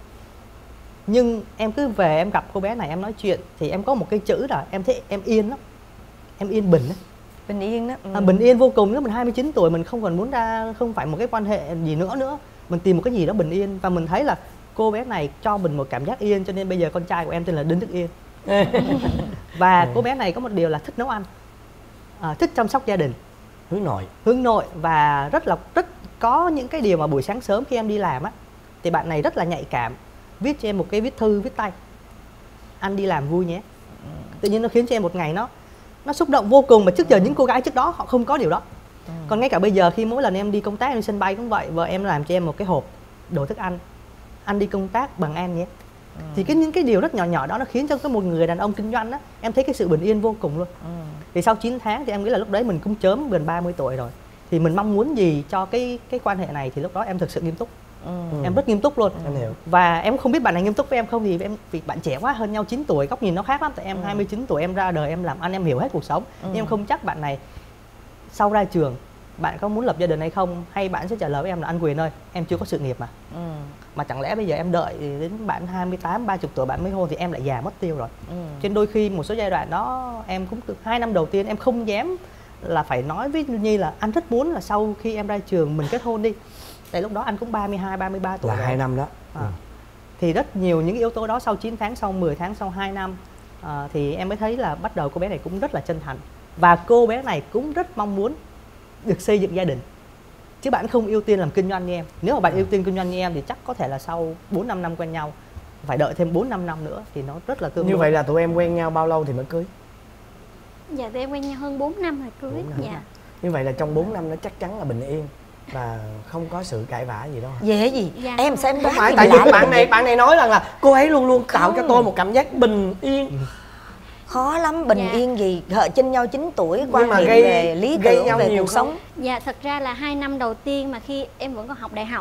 Nhưng em cứ về em gặp cô bé này em nói chuyện thì em có một cái chữ là em thấy em yên lắm, em yên bình á. Bình yên đó. Ừ. À, bình yên vô cùng. Lúc mình hai mươi chín tuổi mình không còn muốn ra, không phải một cái quan hệ gì nữa nữa, mình tìm một cái gì đó bình yên. Và mình thấy là cô bé này cho mình một cảm giác yên, cho nên bây giờ con trai của em tên là Đinh Đức Yên. Và ừ. cô bé này có một điều là thích nấu ăn, à, thích chăm sóc gia đình, hướng nội hướng nội và rất là rất có những cái điều mà buổi sáng sớm khi em đi làm á thì bạn này rất là nhạy cảm, viết cho em một cái viết thư viết tay: anh đi làm vui nhé. Tự nhiên nó khiến cho em một ngày nó nó xúc động vô cùng, mà trước giờ những cô gái trước đó họ không có điều đó. ừ. Còn ngay cả bây giờ khi mỗi lần em đi công tác em đi sân bay cũng vậy, vợ em làm cho em một cái hộp đồ thức ăn: anh đi công tác bằng em nhé. ừ. Thì cái những cái điều rất nhỏ nhỏ đó nó khiến cho cái một người đàn ông kinh doanh đó em thấy cái sự bình yên vô cùng luôn. ừ. Thì sau chín tháng thì em nghĩ là lúc đấy mình cũng chớm gần ba mươi tuổi rồi, thì mình mong muốn gì cho cái cái quan hệ này, thì lúc đó em thực sự nghiêm túc. ừ. Em rất nghiêm túc luôn. Em hiểu. Và em không biết bạn này nghiêm túc với em không, thì em vì bạn trẻ quá, hơn nhau chín tuổi, góc nhìn nó khác lắm. Tại em ừ. hai mươi chín tuổi em ra đời em làm ăn em hiểu hết cuộc sống. ừ. Nhưng em không chắc bạn này sau ra trường bạn có muốn lập gia đình hay không, hay bạn sẽ trả lời với em là anh Quyền ơi em chưa có sự nghiệp mà. ừ. Mà chẳng lẽ bây giờ em đợi đến bạn hai mươi tám, ba mươi tuổi bạn mới hôn thì em lại già mất tiêu rồi. ừ. Cho nên đôi khi một số giai đoạn đó em cũng từ hai năm đầu tiên em không dám là phải nói với Nhi là anh rất muốn là sau khi em ra trường mình kết hôn đi. Tại lúc đó anh cũng ba mươi hai, ba mươi ba tuổi là rồi. hai năm đó. à. ừ. Thì rất nhiều những yếu tố đó, sau chín tháng, sau mười tháng, sau hai năm à, thì em mới thấy là bắt đầu cô bé này cũng rất là chân thành. Và cô bé này cũng rất mong muốn được xây dựng gia đình, chứ bạn không ưu tiên làm kinh doanh như em. Nếu mà bạn ừ. ưu tiên kinh doanh như em thì chắc có thể là sau bốn năm năm quen nhau phải đợi thêm bốn năm năm nữa thì nó rất là tương Như đối. vậy là tụi em quen nhau bao lâu thì mới cưới? Dạ tụi em quen nhau hơn bốn năm rồi cưới. Dạ. Như vậy là trong bốn năm nó chắc chắn là bình yên và không có sự cãi vã gì đâu hả? Dễ gì? Dạ. Em sao em Không phải, tại vì bạn này bạn này nói rằng là cô ấy luôn luôn tạo không. cho tôi một cảm giác bình yên. Khó lắm, bình dạ. yên gì, hợ chênh nhau chín tuổi, quan mà niệm gây, về lý gây tưởng nhau về nhiều cuộc sống. Dạ thật ra là hai năm đầu tiên mà khi em vẫn còn học đại học á,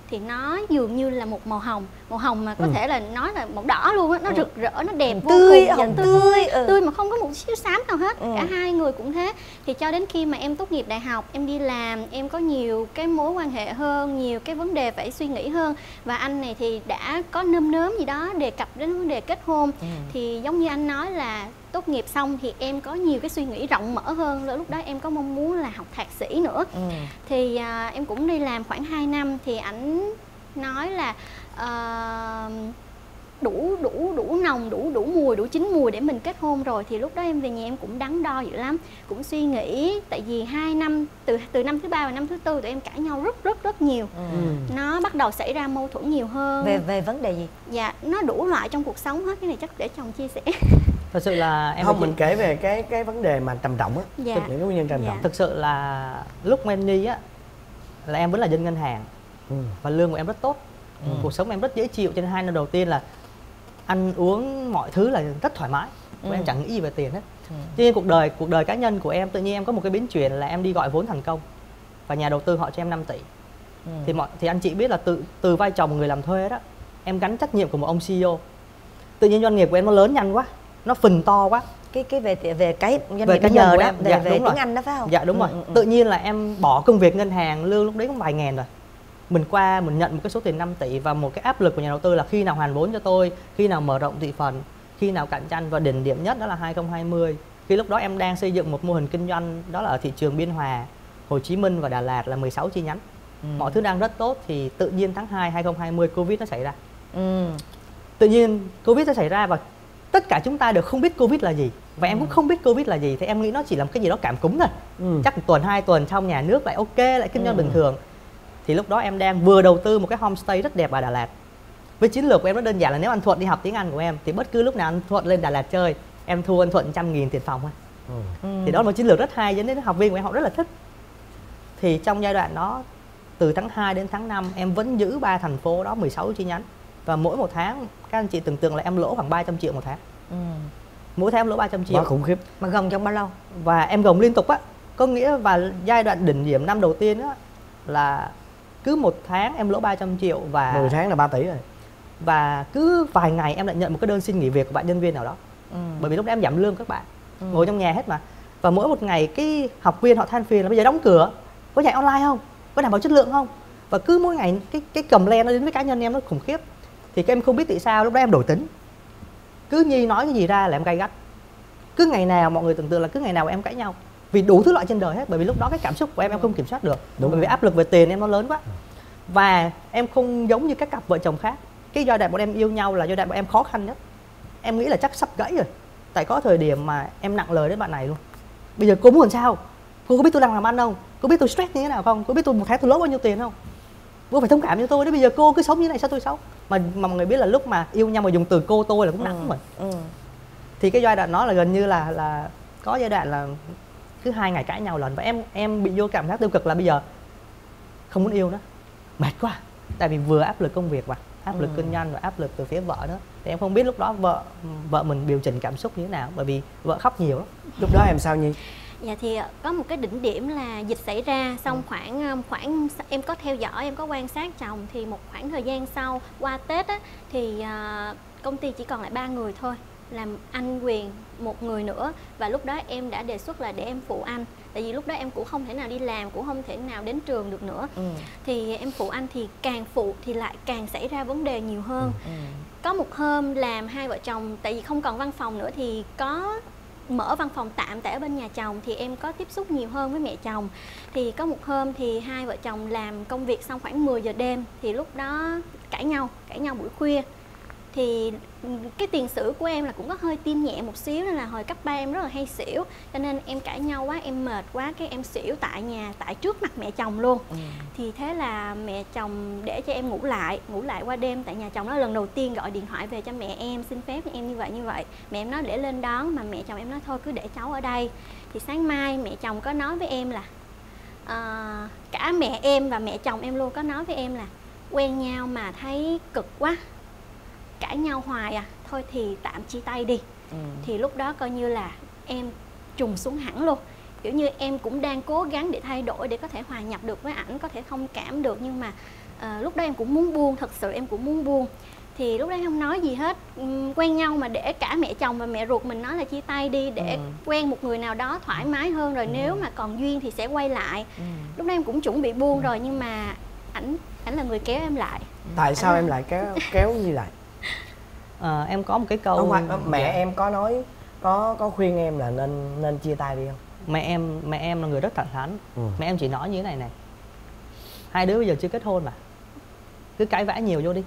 thì nó dường như là một màu hồng, màu hồng mà có Ừ. thể là nói là màu đỏ luôn á, nó rực rỡ, nó đẹp vô Tươi, cùng, hồng tươi tươi, ừ. tươi mà không có một xíu xám nào hết. Ừ. Cả hai người cũng thế. Thì cho đến khi mà em tốt nghiệp đại học, em đi làm, em có nhiều cái mối quan hệ hơn, nhiều cái vấn đề phải suy nghĩ hơn, và anh này thì đã có nơm nớm gì đó đề cập đến vấn đề kết hôn. Ừ. Thì giống như anh nói là tốt nghiệp xong thì em có nhiều cái suy nghĩ rộng mở hơn. Lúc đó em có mong muốn là học thạc sĩ nữa. Ừ. Thì à, em cũng đi làm khoảng hai năm thì ảnh nói là à, đủ đủ đủ nồng, đủ đủ mùi, đủ chín mùi để mình kết hôn rồi. Thì lúc đó em về nhà em cũng đắn đo dữ lắm, cũng suy nghĩ, tại vì hai năm từ từ năm thứ ba và năm thứ tư tụi em cãi nhau rất rất rất nhiều. Ừ. Nó bắt đầu xảy ra mâu thuẫn nhiều hơn. Về về vấn đề gì? Dạ, nó đủ loại trong cuộc sống hết. Cái này chắc để chồng chia sẻ. Thật sự là em Không, mình kể về cái cái vấn đề mà trầm trọng á. Dạ. Tức những cái nguyên nhân trầm Dạ. trọng. thực sự là lúc mà em đi á là em vẫn là dân ngân hàng Ừ. và lương của em rất tốt. Ừ. Cuộc sống em rất dễ chịu, cho nên hai năm đầu tiên là ăn uống mọi thứ là rất thoải mái. Ừ. Và em chẳng nghĩ gì về tiền hết. Ừ. Tuy nhiên cuộc đời cuộc đời cá nhân của em tự nhiên em có một cái biến chuyển là em đi gọi vốn thành công và nhà đầu tư họ cho em năm tỷ. Ừ. Thì mọi thì anh chị biết là từ từ vai trò một người làm thuê đó, em gánh trách nhiệm của một ông xê e ô. Tự nhiên doanh nghiệp của em nó lớn nhanh quá, nó phình to quá. cái cái về về cái doanh Về nghiệp cá bây nhân giờ của đó, em, về dạ, về đúng tiếng rồi. Anh đó phải không? Dạ đúng Ừ, rồi. ừ, ừ. Tự nhiên là em bỏ công việc ngân hàng, lương lúc đấy cũng vài ngàn rồi. Mình qua mình nhận một cái số tiền năm tỷ và một cái áp lực của nhà đầu tư là khi nào hoàn vốn cho tôi, khi nào mở rộng thị phần, khi nào cạnh tranh, và đỉnh điểm nhất đó là hai không hai không. Khi lúc đó em đang xây dựng một mô hình kinh doanh đó là ở thị trường Biên Hòa, Hồ Chí Minh và Đà Lạt là mười sáu chi nhánh. Ừ. Mọi thứ đang rất tốt thì tự nhiên tháng hai hai không hai không Covid nó xảy ra. Ừ. Tự nhiên Covid nó xảy ra và tất cả chúng ta đều không biết Covid là gì, và em cũng không biết Covid là gì, thì em nghĩ nó chỉ là một cái gì đó cảm cúm thôi. Ừ. Chắc một tuần hai tuần xong nhà nước lại ok, lại kinh doanh Ừ. bình thường. Thì lúc đó em đang vừa đầu tư một cái homestay rất đẹp ở Đà Lạt. Với chiến lược của em rất đơn giản là nếu anh Thuận đi học tiếng Anh của em thì bất cứ lúc nào anh Thuận lên Đà Lạt chơi, em thua anh Thuận trăm nghìn tiền phòng thôi. Ừ. Ừ. Thì đó là một chiến lược rất hay, dẫn đến học viên của em họ rất là thích. Thì trong giai đoạn đó, từ tháng hai đến tháng năm em vẫn giữ ba thành phố đó, mười sáu chi nhánh. Và mỗi một tháng các anh chị tưởng tượng là em lỗ khoảng ba trăm triệu một tháng. Ừ. Mỗi tháng em lỗ ba trăm triệu. Quá khủng khiếp. Mà gồng trong bao lâu? Và em gồng liên tục á. Có nghĩa và giai đoạn đỉnh điểm năm đầu tiên á là cứ một tháng em lỗ ba trăm triệu và mười tháng là ba tỷ rồi. và cứ vài ngày em lại nhận một cái đơn xin nghỉ việc của bạn nhân viên nào đó. Ừ. Bởi vì lúc đó em giảm lương các bạn, Ừ. ngồi trong nhà hết mà. Và mỗi một ngày cái học viên họ than phiền là bây giờ đóng cửa, có dạy online không, có đảm bảo chất lượng không. Và cứ mỗi ngày cái cái cầm len nó đến với cá nhân em nó khủng khiếp. Thì các em không biết tại sao lúc đó em đổi tính. Cứ Nhi nói cái gì ra là em gay gắt. Cứ ngày nào mọi người tưởng tượng là cứ ngày nào em cãi nhau vì đủ thứ loại trên đời hết. Bởi vì lúc đó cái cảm xúc của em em không kiểm soát được. Đúng. Bởi vì áp lực về tiền em nó lớn quá. Và em không giống như các cặp vợ chồng khác. Cái giai đoạn bọn em yêu nhau là giai đoạn bọn em khó khăn nhất. Em nghĩ là chắc sắp gãy rồi. Tại có thời điểm mà em nặng lời đến bạn này luôn. Bây giờ cô muốn làm sao? Cô có biết tôi đang làm ăn không? Cô biết tôi stress như thế nào không? Cô biết tôi một tháng tôi lỗ bao nhiêu tiền không? Cô phải thông cảm cho tôi đấy. Bây giờ cô cứ sống như thế này sao tôi sống? Mà mà mọi người biết là lúc mà yêu nhau mà dùng từ cô tôi là cũng nặng rồi. Ừ. Thì cái giai đoạn đó là gần như là là có giai đoạn là cứ hai ngày cãi nhau lần. Và em em bị vô cảm giác tiêu cực là bây giờ không muốn yêu nữa, mệt quá. Tại vì vừa áp lực công việc mà áp lực Ừ. kinh doanh và áp lực từ phía vợ nữa. Thì em không biết lúc đó vợ vợ mình điều chỉnh cảm xúc như thế nào, bởi vì vợ khóc nhiều lắm. Lúc đó em sao Nhi? Dạ thì có một cái đỉnh điểm là dịch xảy ra, xong khoảng khoảng em có theo dõi, em có quan sát chồng, thì một khoảng thời gian sau qua Tết á, thì à, công ty chỉ còn lại ba người thôi, làm anh Quyền một người nữa. Và lúc đó em đã đề xuất là để em phụ anh, tại vì lúc đó em cũng không thể nào đi làm, cũng không thể nào đến trường được nữa. Ừ. Thì em phụ anh thì càng phụ thì lại càng xảy ra vấn đề nhiều hơn. Ừ. Có một hôm làm hai vợ chồng, tại vì không còn văn phòng nữa thì có mở văn phòng tạm tại ở bên nhà chồng, thì em có tiếp xúc nhiều hơn với mẹ chồng. Thì có một hôm thì hai vợ chồng làm công việc xong khoảng mười giờ đêm, thì lúc đó cãi nhau, cãi nhau buổi khuya. Thì cái tiền sử của em là cũng có hơi tim nhẹ một xíu, nên là hồi cấp ba em rất là hay xỉu. Cho nên em cãi nhau quá, em mệt quá, cái em xỉu tại nhà, tại trước mặt mẹ chồng luôn. Ừ. Thì thế là mẹ chồng để cho em ngủ lại, ngủ lại qua đêm tại nhà chồng. Đó là lần đầu tiên gọi điện thoại về cho mẹ em, xin phép cho em như vậy như vậy. Mẹ em nói để lên đón, mà mẹ chồng em nói thôi cứ để cháu ở đây. Thì sáng mai mẹ chồng có nói với em là à, cả mẹ em và mẹ chồng em luôn có nói với em là quen nhau mà thấy cực quá, cãi nhau hoài à, thôi thì tạm chia tay đi. Ừ. Thì lúc đó coi như là em trùng xuống hẳn luôn. Kiểu như em cũng đang cố gắng để thay đổi, để có thể hòa nhập được với ảnh, có thể thông cảm được, nhưng mà à, lúc đó em cũng muốn buông, thật sự em cũng muốn buông. Thì lúc đó em không nói gì hết, uhm, quen nhau mà để cả mẹ chồng và mẹ ruột mình nói là chia tay đi để ừ. quen một người nào đó thoải mái hơn, rồi ừ. nếu mà còn duyên thì sẽ quay lại. ừ. Lúc đó em cũng chuẩn bị buông ừ. rồi, nhưng mà ảnh ảnh là người kéo em lại. Tại sao em lại kéo kéo như vậy? À, em có một cái câu Ông, mẹ dạ. em có nói có có khuyên em là nên nên chia tay đi không? Mẹ em mẹ em là người rất thẳng thắn. ừ. Mẹ em chỉ nói như thế này này: hai đứa bây giờ chưa kết hôn mà, cứ cãi vã nhiều vô đi.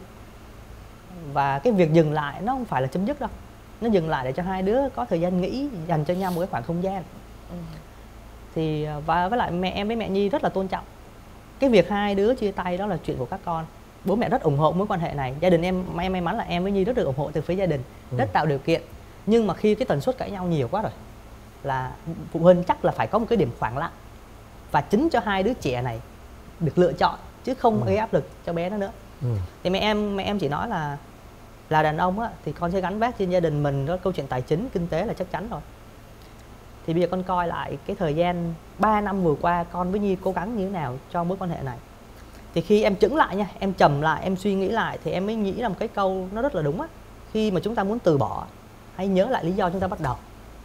Và cái việc dừng lại nó không phải là chấm dứt đâu, nó dừng lại để cho hai đứa có thời gian nghĩ, dành cho nhau một cái khoảng không gian. ừ. Thì và với lại mẹ em với mẹ Nhi rất là tôn trọng cái việc hai đứa chia tay, đó là chuyện của các con. Bố mẹ rất ủng hộ mối quan hệ này. Gia đình em may may mắn là em với Nhi rất được ủng hộ từ phía gia đình, ừ. rất tạo điều kiện. Nhưng mà khi cái tần suất cãi nhau nhiều quá rồi là phụ huynh chắc là phải có một cái điểm khoảng lặng, và chính cho hai đứa trẻ này được lựa chọn, chứ không ừ. gây áp lực cho bé nó nữa. ừ. Thì mẹ em mẹ em chỉ nói là là đàn ông á, thì con sẽ gánh vác trên gia đình mình đó, câu chuyện tài chính kinh tế là chắc chắn rồi. Thì bây giờ con coi lại cái thời gian ba năm vừa qua con với Nhi cố gắng như thế nào cho mối quan hệ này. Thì khi em chững lại nha, em trầm lại, em suy nghĩ lại, thì em mới nghĩ là một cái câu nó rất là đúng á: khi mà chúng ta muốn từ bỏ, hãy nhớ lại lý do chúng ta bắt đầu.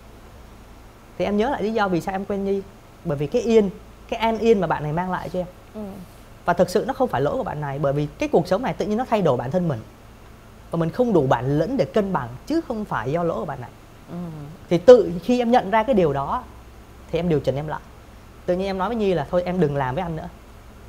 Thì em nhớ lại lý do vì sao em quen Nhi, bởi vì cái yên, cái an yên mà bạn này mang lại cho em. ừ. Và thực sự nó không phải lỗi của bạn này, bởi vì cái cuộc sống này tự nhiên nó thay đổi bản thân mình, và mình không đủ bản lĩnh để cân bằng, chứ không phải do lỗi của bạn này. ừ. Thì tự khi em nhận ra cái điều đó thì em điều chỉnh em lại. Tự nhiên em nói với Nhi là thôi em đừng làm với anh nữa,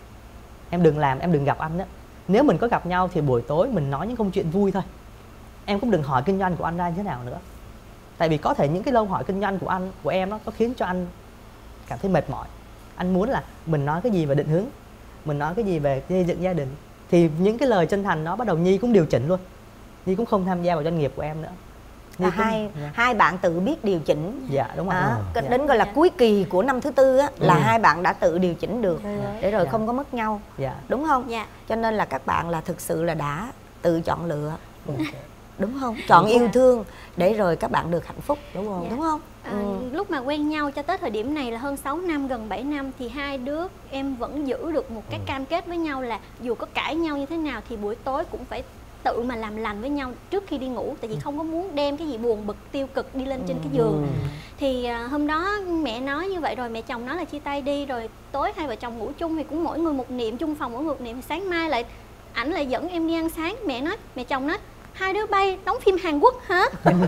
em đừng làm, em đừng gặp anh nữa. Nếu mình có gặp nhau thì buổi tối mình nói những câu chuyện vui thôi, em cũng đừng hỏi kinh doanh của anh ra như thế nào nữa. Tại vì có thể những cái câu hỏi kinh doanh của anh, của em nó có khiến cho anh cảm thấy mệt mỏi. Anh muốn là mình nói cái gì về định hướng, mình nói cái gì về xây dựng gia đình. Thì những cái lời chân thành đó bắt đầu Nhi cũng điều chỉnh luôn. Nhi cũng không tham gia vào doanh nghiệp của em nữa. Là hai dạ. hai bạn tự biết điều chỉnh. Dạ đúng rồi. À, dạ. Đến gọi là cuối kỳ của năm thứ tư á, là ừ. hai bạn đã tự điều chỉnh được dạ. để rồi dạ. không có mất nhau. Dạ. Đúng không? Dạ. Cho nên là các bạn là thực sự là đã tự chọn lựa. Đúng không? Chọn yêu dạ. thương để rồi các bạn được hạnh phúc. Đúng không? Dạ. Đúng không? À, ừ. Lúc mà quen nhau cho tới thời điểm này là hơn sáu năm, gần bảy năm, thì hai đứa em vẫn giữ được một cái cam kết với nhau là dù có cãi nhau như thế nào thì buổi tối cũng phải tự mà làm lành với nhau trước khi đi ngủ. Tại vì không có muốn đem cái gì buồn bực tiêu cực đi lên trên cái giường. ừ. Thì à, hôm đó mẹ nói như vậy rồi, mẹ chồng nói là chia tay đi, rồi tối hai vợ chồng ngủ chung thì cũng mỗi người một niệm, chung phòng mỗi người một niệm. Sáng mai lại ảnh lại dẫn em đi ăn sáng. Mẹ nói, mẹ chồng nói hai đứa bay đóng phim Hàn Quốc hả?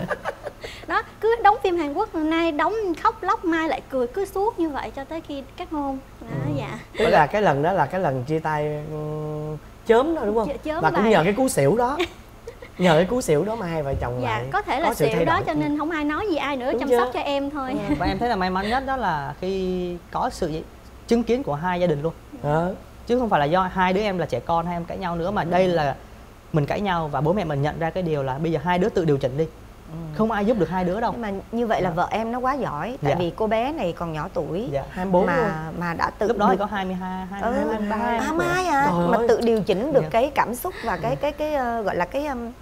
Đó, cứ đóng phim Hàn Quốc, nay đóng khóc lóc, mai lại cười, cứ suốt như vậy cho tới khi kết hôn. Đó, ừ. dạ. Tức là cái lần đó là cái lần chia tay chớm đó đúng không? Chớm và cũng bài. nhờ cái cú xỉu đó. Nhờ cái cú xỉu đó mà hai vợ chồng dạ, lại có thể là có sự xỉu đó cho nên không ai nói gì ai nữa, đúng chăm chưa? Sóc cho em thôi. ừ. Và em thấy là may mắn nhất đó là khi có sự chứng kiến của hai gia đình luôn. à. Chứ không phải là do hai đứa em là trẻ con hai em cãi nhau nữa, mà đây là mình cãi nhau và bố mẹ mình nhận ra cái điều là bây giờ hai đứa tự điều chỉnh đi. ừ. Không ai giúp được hai đứa đâu. Nhưng mà như vậy là vợ em nó quá giỏi. Tại dạ. vì cô bé này còn nhỏ tuổi. Dạ. hai mươi bốn mà luôn. mà đã tự lúc đó được... thì có hai mươi hai, hai mươi hai, hai mươi hai, hai mươi hai à. Trời Mà ơi. tự điều chỉnh được dạ. cái cảm xúc và cái cái cái, cái uh, gọi là cái um,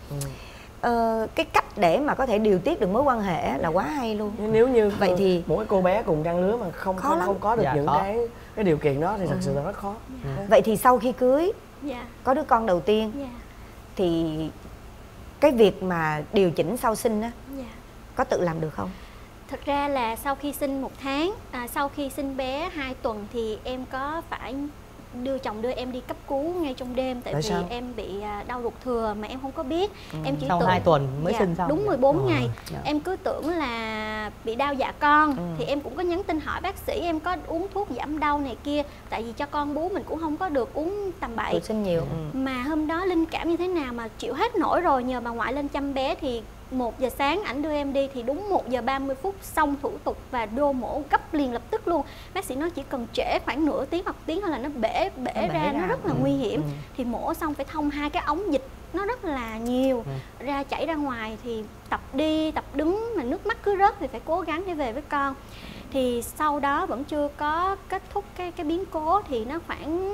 ừ. uh, cái cách để mà có thể điều tiết được mối quan hệ là quá hay luôn. Nếu như vậy thì mỗi cô bé cùng trang lứa mà không khó không, lắm. không có được dạ, những khó. cái cái điều kiện đó thì thật ừ. sự là rất khó. ừ. Vậy thì sau khi cưới dạ. có đứa con đầu tiên dạ. thì cái việc mà điều chỉnh sau sinh á, dạ. có tự làm được không? Thật ra là sau khi sinh một tháng, à, sau khi sinh bé hai tuần thì em có phải đưa chồng đưa em đi cấp cứu ngay trong đêm. Tại, tại vì sao? em bị à, đau ruột thừa mà em không có biết. ừ. Em chỉ sau tưởng hai tuần mới dạ, sinh xong. đúng mười bốn dạ. ngày. dạ. Em cứ tưởng là bị đau dạ con. ừ. Thì em cũng có nhắn tin hỏi bác sĩ em có uống thuốc giảm đau này kia. Tại vì cho con bú mình cũng không có được uống tầm bậy. Tự sinh nhiều. ừ. Mà hôm đó linh cảm như thế nào mà chịu hết nổi rồi, nhờ bà ngoại lên chăm bé thì một giờ sáng ảnh đưa em đi thì đúng một giờ ba mươi phút xong thủ tục và đô mổ gấp liền lập tức luôn. Bác sĩ nói chỉ cần trễ khoảng nửa tiếng hoặc tiếng thôi là nó bể bể, nó bể ra, ra nó rất là ừ. nguy hiểm. ừ. Thì mổ xong phải thông hai cái ống dịch nó rất là nhiều, ừ. ra chảy ra ngoài thì tập đi tập đứng mà nước mắt cứ rớt thì phải cố gắng để về với con. Thì sau đó vẫn chưa có kết thúc cái cái biến cố thì nó khoảng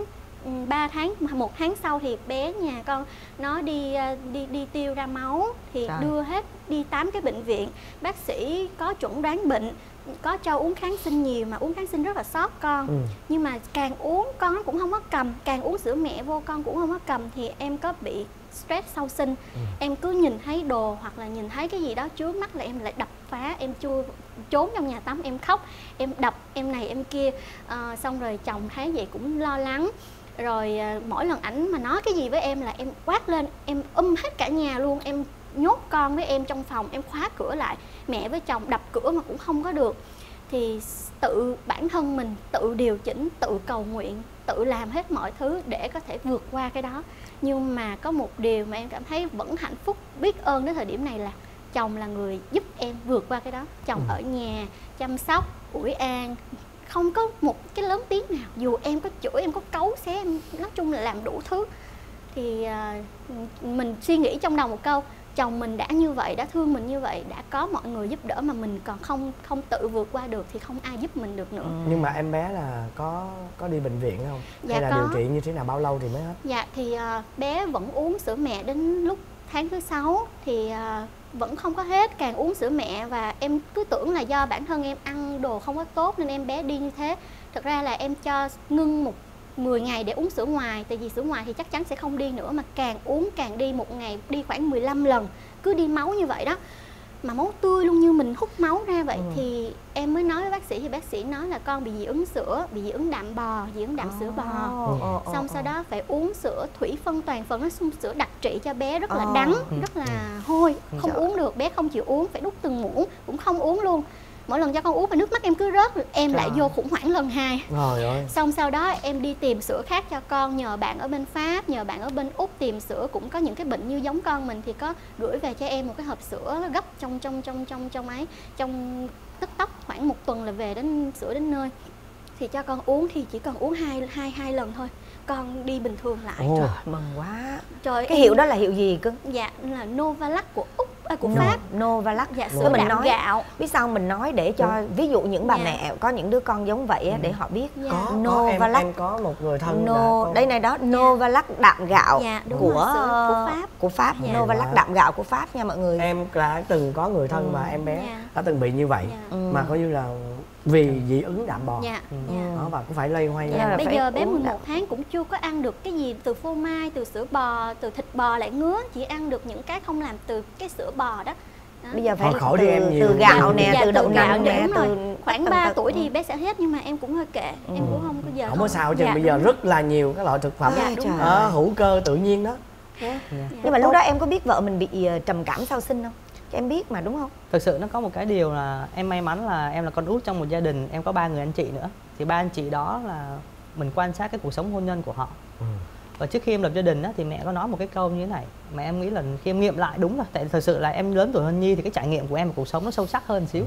ba tháng, một tháng sau thì bé nhà con nó đi đi đi tiêu ra máu, thì Trời. đưa hết đi tám cái bệnh viện, bác sĩ có chuẩn đoán bệnh, có cho uống kháng sinh nhiều mà uống kháng sinh rất là sót con. ừ. Nhưng mà càng uống con nó cũng không có cầm, càng uống sữa mẹ vô con cũng không có cầm, thì em có bị stress sau sinh. ừ. Em cứ nhìn thấy đồ hoặc là nhìn thấy cái gì đó trước mắt là em lại đập phá, em chui trốn trong nhà tắm, em khóc, em đập, em này em kia. à, xong rồi chồng thấy vậy cũng lo lắng. Rồi à, mỗi lần ảnh mà nói cái gì với em là em quát lên, em um hết cả nhà luôn, em nhốt con với em trong phòng, em khóa cửa lại, mẹ với chồng đập cửa mà cũng không có được. Thì tự bản thân mình tự điều chỉnh, tự cầu nguyện, tự làm hết mọi thứ để có thể vượt qua cái đó. Nhưng mà có một điều mà em cảm thấy vẫn hạnh phúc, biết ơn đến thời điểm này là chồng là người giúp em vượt qua cái đó. Chồng ừ. ở nhà chăm sóc, ủi an, không có một cái lớn tiếng nào, dù em có chửi, em có cấu xé, em nói chung là làm đủ thứ. Thì uh, mình suy nghĩ trong đầu một câu, chồng mình đã như vậy, đã thương mình như vậy, đã có mọi người giúp đỡ mà mình còn không không tự vượt qua được thì không ai giúp mình được nữa. ừ. Nhưng mà em bé là có có đi bệnh viện không? Dạ hay là có. điều trị như thế nào, bao lâu thì mới hết? Dạ thì uh, bé vẫn uống sữa mẹ đến lúc tháng thứ sáu thì uh, vẫn không có hết, càng uống sữa mẹ. Và em cứ tưởng là do bản thân em ăn đồ không có tốt nên em bé đi như thế. Thật ra là em cho ngưng một mười ngày để uống sữa ngoài, tại vì sữa ngoài thì chắc chắn sẽ không đi nữa, mà càng uống càng đi, một ngày đi khoảng mười lăm lần, cứ đi máu như vậy đó, mà máu tươi luôn, như mình hút máu ra vậy. ừ. Thì em mới nói với bác sĩ, thì bác sĩ nói là con bị dị ứng sữa, bị dị ứng đạm bò, dị ứng đạm oh, sữa bò. ừ. oh, Xong oh, sau oh. đó phải uống sữa thủy phân toàn phần, nó sữa đặc trị cho bé, rất là oh. đắng, ừ. rất là hôi, không Trời. uống được, bé không chịu uống, phải đút từng muỗng cũng không uống luôn. Mỗi lần cho con uống mà nước mắt em cứ rớt, em Trời. lại vô khủng hoảng lần hai. Rồi Xong sau đó em đi tìm sữa khác cho con, nhờ bạn ở bên Pháp, nhờ bạn ở bên Úc tìm sữa cũng có những cái bệnh như giống con mình, thì có gửi về cho em một cái hộp sữa gấp trong trong trong trong trong ấy, trong tức tốc khoảng một tuần là về đến sữa đến nơi. Thì cho con uống thì chỉ cần uống hai hai hai lần thôi, con đi bình thường lại. Ồ, trời, mừng quá. Trời, cái em... hiệu đó là hiệu gì cơ? Dạ là Novalac của Úc, à, của no, Pháp. Novalac. Dạ, sữa mình đạm nói gạo. Biết sao mình nói để cho ừ. ví dụ những bà dạ. mẹ có những đứa con giống vậy á, để họ biết. Dạ. Có, Novalac. Có, em, em có một người thân no, con... đây này đó, Novalac đạm gạo dạ, của rồi, của Pháp. Của Pháp, dạ. Novalac dạ. đạm gạo của Pháp nha mọi người. Em đã từng có người thân ừ. mà em bé dạ. đã từng bị như vậy, dạ. mà coi như là vì dị ứng đạm bò. Dạ. ừ. dạ. Đó, và cũng phải loay hoay. Dạ. Bây giờ bé mười một tháng cũng chưa có ăn được cái gì từ phô mai, từ sữa bò, từ thịt bò lại ngứa, chỉ ăn được những cái không làm từ cái sữa bò đó. Đó. Bây giờ phải Thôi, khỏi từ, đi em nhiều. từ gạo nè, dạ, từ đậu nành nè, từ khoảng ba tuổi thì bé sẽ hết, nhưng mà em cũng hơi kệ, ừ. em cũng không có giờ không có sao chứ. Dạ, bây giờ rất là nhiều các loại thực phẩm dạ, à, hữu cơ tự nhiên đó. Dạ. Dạ. Nhưng mà lúc đó em có biết vợ mình bị trầm cảm sau sinh không? Em biết mà đúng không? Thực sự nó có một cái điều là em may mắn là em là con út trong một gia đình, em có ba người anh chị nữa. Thì ba anh chị đó là mình quan sát cái cuộc sống hôn nhân của họ. ừ. Và trước khi em lập gia đình á, thì mẹ có nói một cái câu như thế này mà em nghĩ là khi em nghiệm lại đúng rồi. Tại thật sự là em lớn tuổi hơn Nhi thì cái trải nghiệm của em và cuộc sống nó sâu sắc hơn xíu.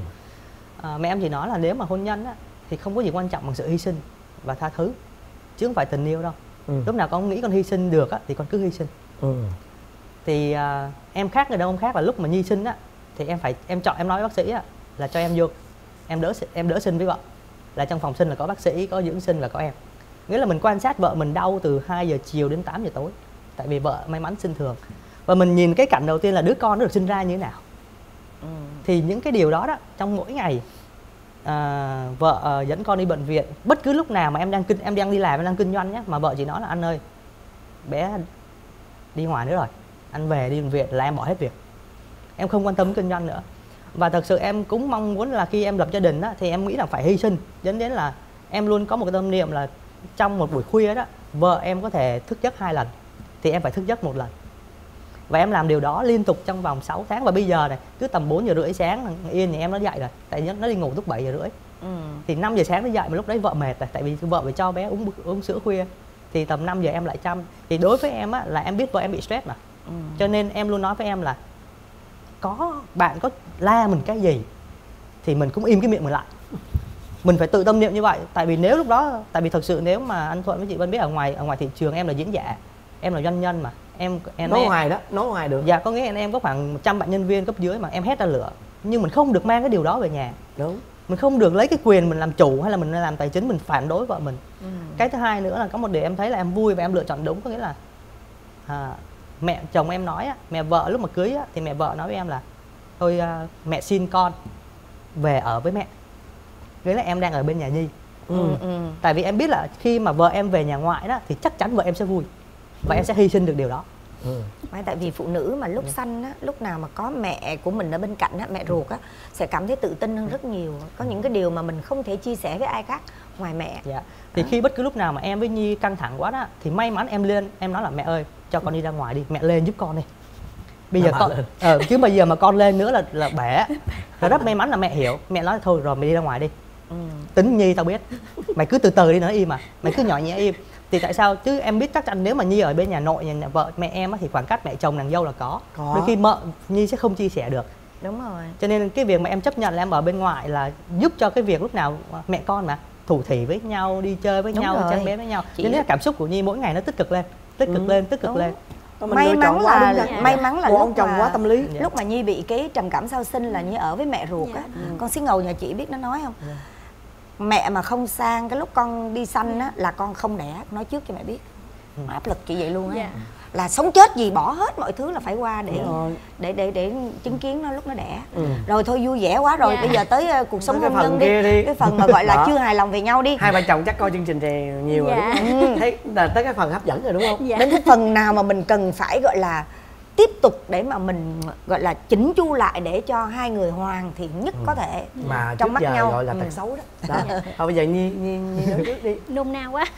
à, Mẹ em chỉ nói là nếu mà hôn nhân á, thì không có gì quan trọng bằng sự hy sinh và tha thứ, chứ không phải tình yêu đâu. ừ. Lúc nào con nghĩ con hy sinh được á, thì con cứ hy sinh. ừ. Thì à, em khác người đàn ông khác là lúc mà Nhi sinh á, thì em phải em chọn em nói với bác sĩ á, là cho em vô em đỡ em đỡ sinh với vợ, là trong phòng sinh là có bác sĩ, có dưỡng sinh và có em. Nghĩa là mình quan sát vợ mình đau từ hai giờ chiều đến tám giờ tối, tại vì vợ may mắn sinh thường, và mình nhìn cái cảnh đầu tiên là đứa con nó được sinh ra như thế nào. ừ. Thì những cái điều đó đó, trong mỗi ngày à, vợ uh, dẫn con đi bệnh viện, bất cứ lúc nào mà em đang kinh em đang đi làm, em đang kinh doanh nhé, mà vợ chỉ nói là anh ơi bé đi ngoài nữa rồi, anh về đi bệnh viện là em bỏ hết việc, em không quan tâm kinh doanh nữa. Và thật sự em cũng mong muốn là khi em lập gia đình đó, thì em nghĩ là phải hy sinh, dẫn đến là em luôn có một cái tâm niệm là trong một buổi khuya đó, vợ em có thể thức giấc hai lần thì em phải thức giấc một lần. Và em làm điều đó liên tục trong vòng sáu tháng. Và bây giờ này, cứ tầm bốn giờ rưỡi sáng Yên thì em nó dậy rồi, tại nó đi ngủ lúc bảy giờ rưỡi. ừ. Thì năm giờ sáng nó dậy, mà lúc đấy vợ mệt rồi, tại vì vợ phải cho bé uống uống sữa khuya. Thì tầm năm giờ em lại chăm. Thì đối với em á, là em biết vợ em bị stress mà. ừ. Cho nên em luôn nói với em là có bạn có la mình cái gì thì mình cũng im cái miệng mình lại. Mình phải tự tâm niệm như vậy. Tại vì nếu lúc đó, tại vì thật sự nếu mà anh Thuận với chị Vân biết, ở ngoài ở ngoài thị trường em là diễn giả, em là doanh nhân mà em em nói hoài đó, nói hoài được. Dạ, có nghĩa là em có khoảng một trăm bạn nhân viên cấp dưới mà em hét ra lửa, nhưng mình không được mang cái điều đó về nhà. Đúng. mình không được lấy cái quyền mình làm chủ hay là mình làm tài chính mình phản đối vợ mình. Ừ. Cái thứ hai nữa là có một điều em thấy là em vui và em lựa chọn đúng, có nghĩa là à, mẹ chồng em nói á, mẹ vợ lúc mà cưới á, thì mẹ vợ nói với em là thôi à, mẹ xin con về ở với mẹ, nghĩa là em đang ở bên nhà Nhi. Ừ. Ừ. Tại vì em biết là khi mà vợ em về nhà ngoại đó thì chắc chắn vợ em sẽ vui và ừ. em sẽ hy sinh được điều đó. Ừ. Tại vì phụ nữ mà lúc sanh á, lúc nào mà có mẹ của mình ở bên cạnh á, mẹ ruột á, sẽ cảm thấy tự tin hơn rất nhiều. Có những cái điều mà mình không thể chia sẻ với ai khác ngoài mẹ. Dạ. Thì khi bất cứ lúc nào mà em với Nhi căng thẳng quá đó thì may mắn em lên, em nói là mẹ ơi cho con đi ra ngoài đi, mẹ lên giúp con đi. Bây giờ con ờ, chứ bây giờ mà con lên nữa là là bẻ. Và rất may mắn là mẹ hiểu, mẹ nói thôi rồi mày đi ra ngoài đi. Ừ. Tính Nhi tao biết, mày cứ từ từ đi, nói im mà, mày cứ nhỏ nhẹ im. Thì tại sao chứ em biết chắc chắn nếu mà Nhi ở bên nhà nội, nhà, nhà vợ mẹ em á, thì khoảng cách mẹ chồng nàng dâu là có, có. Đôi khi mợ Nhi sẽ không chia sẻ được. Đúng rồi. Cho nên cái việc mà em chấp nhận là em ở bên ngoài là giúp cho cái việc lúc nào mẹ con mà thủ thỉ với nhau, đi chơi với Đúng nhau, chăm bé với nhau. Chị... Nên là cảm xúc của Nhi mỗi ngày nó tích cực lên, tích cực ừ. lên, tích cực Đúng. lên. Mình may mắn là, là may mắn là lúc ông chồng mà, quá tâm lý. Lúc mà Nhi bị cái trầm cảm sau sinh là Nhi ở với mẹ ruột á. Ừ. Con xí ngầu nhà chị biết nó nói không? Yeah. Mẹ mà không sang cái lúc con đi sanh á là con không đẻ, nói trước cho mẹ biết. Ừ. Áp lực chị vậy luôn á. Yeah. Là sống chết gì bỏ hết mọi thứ là phải qua để ừ. để, để để chứng kiến nó lúc nó đẻ. Ừ. Rồi thôi vui vẻ quá rồi, yeah. bây giờ tới uh, cuộc sống hôn nhân đi. đi. Cái phần mà gọi là chưa hài lòng về nhau đi. Hai vợ chồng chắc coi chương trình này nhiều yeah. rồi đúng không? Thấy là tới cái phần hấp dẫn rồi đúng không? Yeah. Đến cái phần nào mà mình cần phải gọi là tiếp tục để mà mình gọi là chỉnh chu lại để cho hai người hoàn thiện nhất ừ. có thể mà trong mắt giờ nhau gọi là tật ừ. xấu đó. Đó. Dạ. Thôi bây giờ Nhi Nhi Nhi nói trước đi. Nôn nao quá.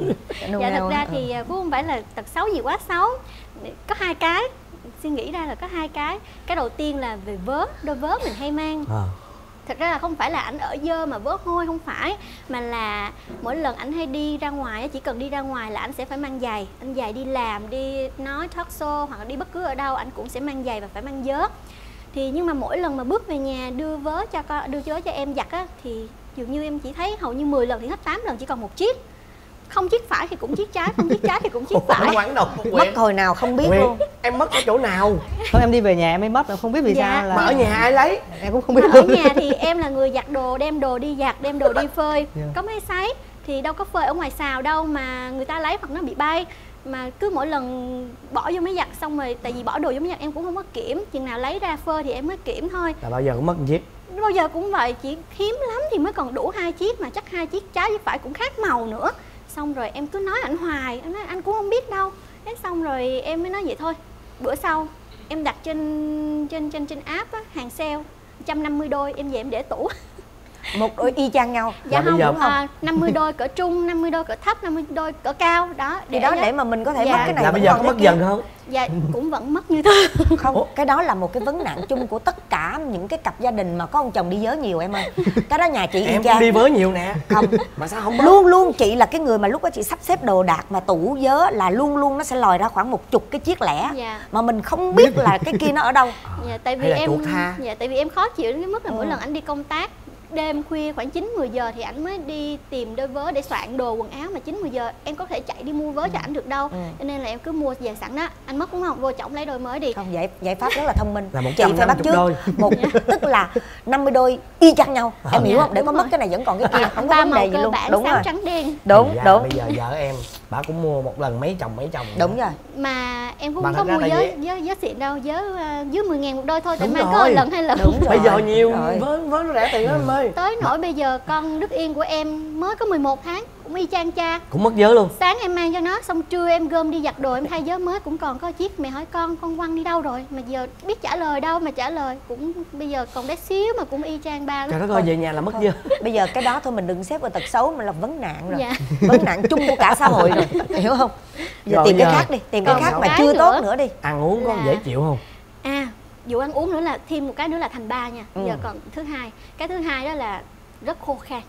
Nôn dạ nao thật ra à. thì cũng không phải là tật xấu gì quá xấu. Có hai cái, suy nghĩ ra là có hai cái. Cái đầu tiên là về vớ, đôi vớ mình hay mang. À. Thật ra là không phải là ảnh ở dơ mà vớ hôi, không phải. Mà là mỗi lần ảnh hay đi ra ngoài, chỉ cần đi ra ngoài là ảnh sẽ phải mang giày. Anh giày đi làm, đi nói talk show hoặc là đi bất cứ ở đâu ảnh cũng sẽ mang giày và phải mang vớ. Thì nhưng mà mỗi lần mà bước về nhà đưa vớ cho con, đưa vớ cho em giặt á, thì dường như em chỉ thấy hầu như mười lần thì hết tám lần chỉ còn một chiếc. Không chiếc phải thì cũng chiếc trái, không chiếc trái thì cũng chiếc phải. Mất hồi nào không biết Nguyệt, luôn. Em mất ở chỗ nào? Thôi em đi về nhà em mới mất, em không biết vì dạ. sao là... Mà ở nhà ai lấy? Em cũng không biết. Ở nhà thì em là người giặt đồ, đem đồ đi giặt, đem đồ đi phơi. Yeah. Có máy sấy thì đâu có phơi ở ngoài xào đâu mà người ta lấy hoặc nó bị bay. Mà cứ mỗi lần bỏ vô máy giặt xong rồi, tại vì bỏ đồ vô máy giặt em cũng không có kiểm, chừng nào lấy ra phơi thì em mới kiểm thôi. Là bao giờ cũng mất một chiếc? Bao giờ cũng vậy, chỉ hiếm lắm thì mới còn đủ hai chiếc, mà chắc hai chiếc trái với phải cũng khác màu nữa. Xong rồi em cứ nói ảnh hoài, em nói anh cũng không biết đâu. Thế xong rồi em mới nói vậy thôi. Bữa sau em đặt trên trên trên trên app á, hàng sale một trăm năm mươi đôi, em về em để tủ. Một đôi y chang nhau. Dạ không, không? À, năm mươi đôi cỡ trung, năm mươi đôi cỡ thấp, năm mươi đôi cỡ cao đó. Để đó để mà mình có thể dạ. mất cái này. Là bây giờ có mất dần không? Dạ cũng vẫn mất như thế. Không, Ủa? Cái đó là một cái vấn nạn chung của tất cả những cái cặp gia đình mà có ông chồng đi vớ nhiều em ơi. Cái đó nhà chị em cũng đi vớ nhiều nè. Không, mà sao không bớt? Luôn luôn chị là cái người mà lúc đó chị sắp xếp đồ đạc mà tủ vớ là luôn luôn nó sẽ lòi ra khoảng một chục cái chiếc lẻ. Dạ. Mà mình không biết là cái kia nó ở đâu. Dạ tại vì em dạ tại vì em khó chịu đến cái mức là ừ. mỗi lần anh đi công tác đêm khuya khoảng chín mười giờ thì ảnh mới đi tìm đôi vớ để soạn đồ quần áo, mà chín mười giờ em có thể chạy đi mua vớ cho ảnh được đâu. Ừ. Cho nên là em cứ mua về sẵn đó, anh mất đúng không, vô chổng lấy đôi mới đi. Không, giải giải pháp rất là thông minh. Là chị phải bắt trước đôi. Một tức là năm mươi đôi y chang nhau. À, em hiểu dạ, không? Để có mất cái này vẫn còn cái kia, không có vấn đề gì luôn. Đúng rồi. Trắng đen. Đúng, dạ, đúng. Bây giờ vợ em bà cũng mua một lần mấy chồng mấy chồng. Đúng rồi. Mà em cũng không có mua vớ vớ vớ xịn đâu, vớ uh, dưới mười ngàn một đôi thôi, tại mang có lần hay lần. Đúng rồi. Bây giờ nhiều vớ vớ nó rẻ tiền lắm em ơi. Tới nỗi bây giờ con Đức Yên của em mới có mười một tháng cũng y chang cha, cũng mất vớ luôn. Sáng em mang cho nó, xong trưa em gom đi giặt đồ em thay vớ mới cũng còn có chiếc. Mẹ hỏi con con quăng đi đâu rồi, mà giờ biết trả lời đâu mà trả lời, cũng bây giờ còn bé xíu mà cũng y chang ba lúc. Trời đất ơi, về nhà là mất vớ. Bây giờ cái đó thôi mình đừng xếp vào tật xấu mà là vấn nạn rồi. Dạ. Vấn nạn chung của cả xã hội rồi, hiểu không? Giờ rồi tìm giờ, cái khác đi, tìm cái khác mà chưa nữa. Tốt nữa đi. Ăn uống có là... dễ chịu không? À, vụ ăn uống nữa là thêm một cái nữa là thành ba nha. Ừ. Giờ còn thứ hai, cái thứ hai đó là rất khô khan.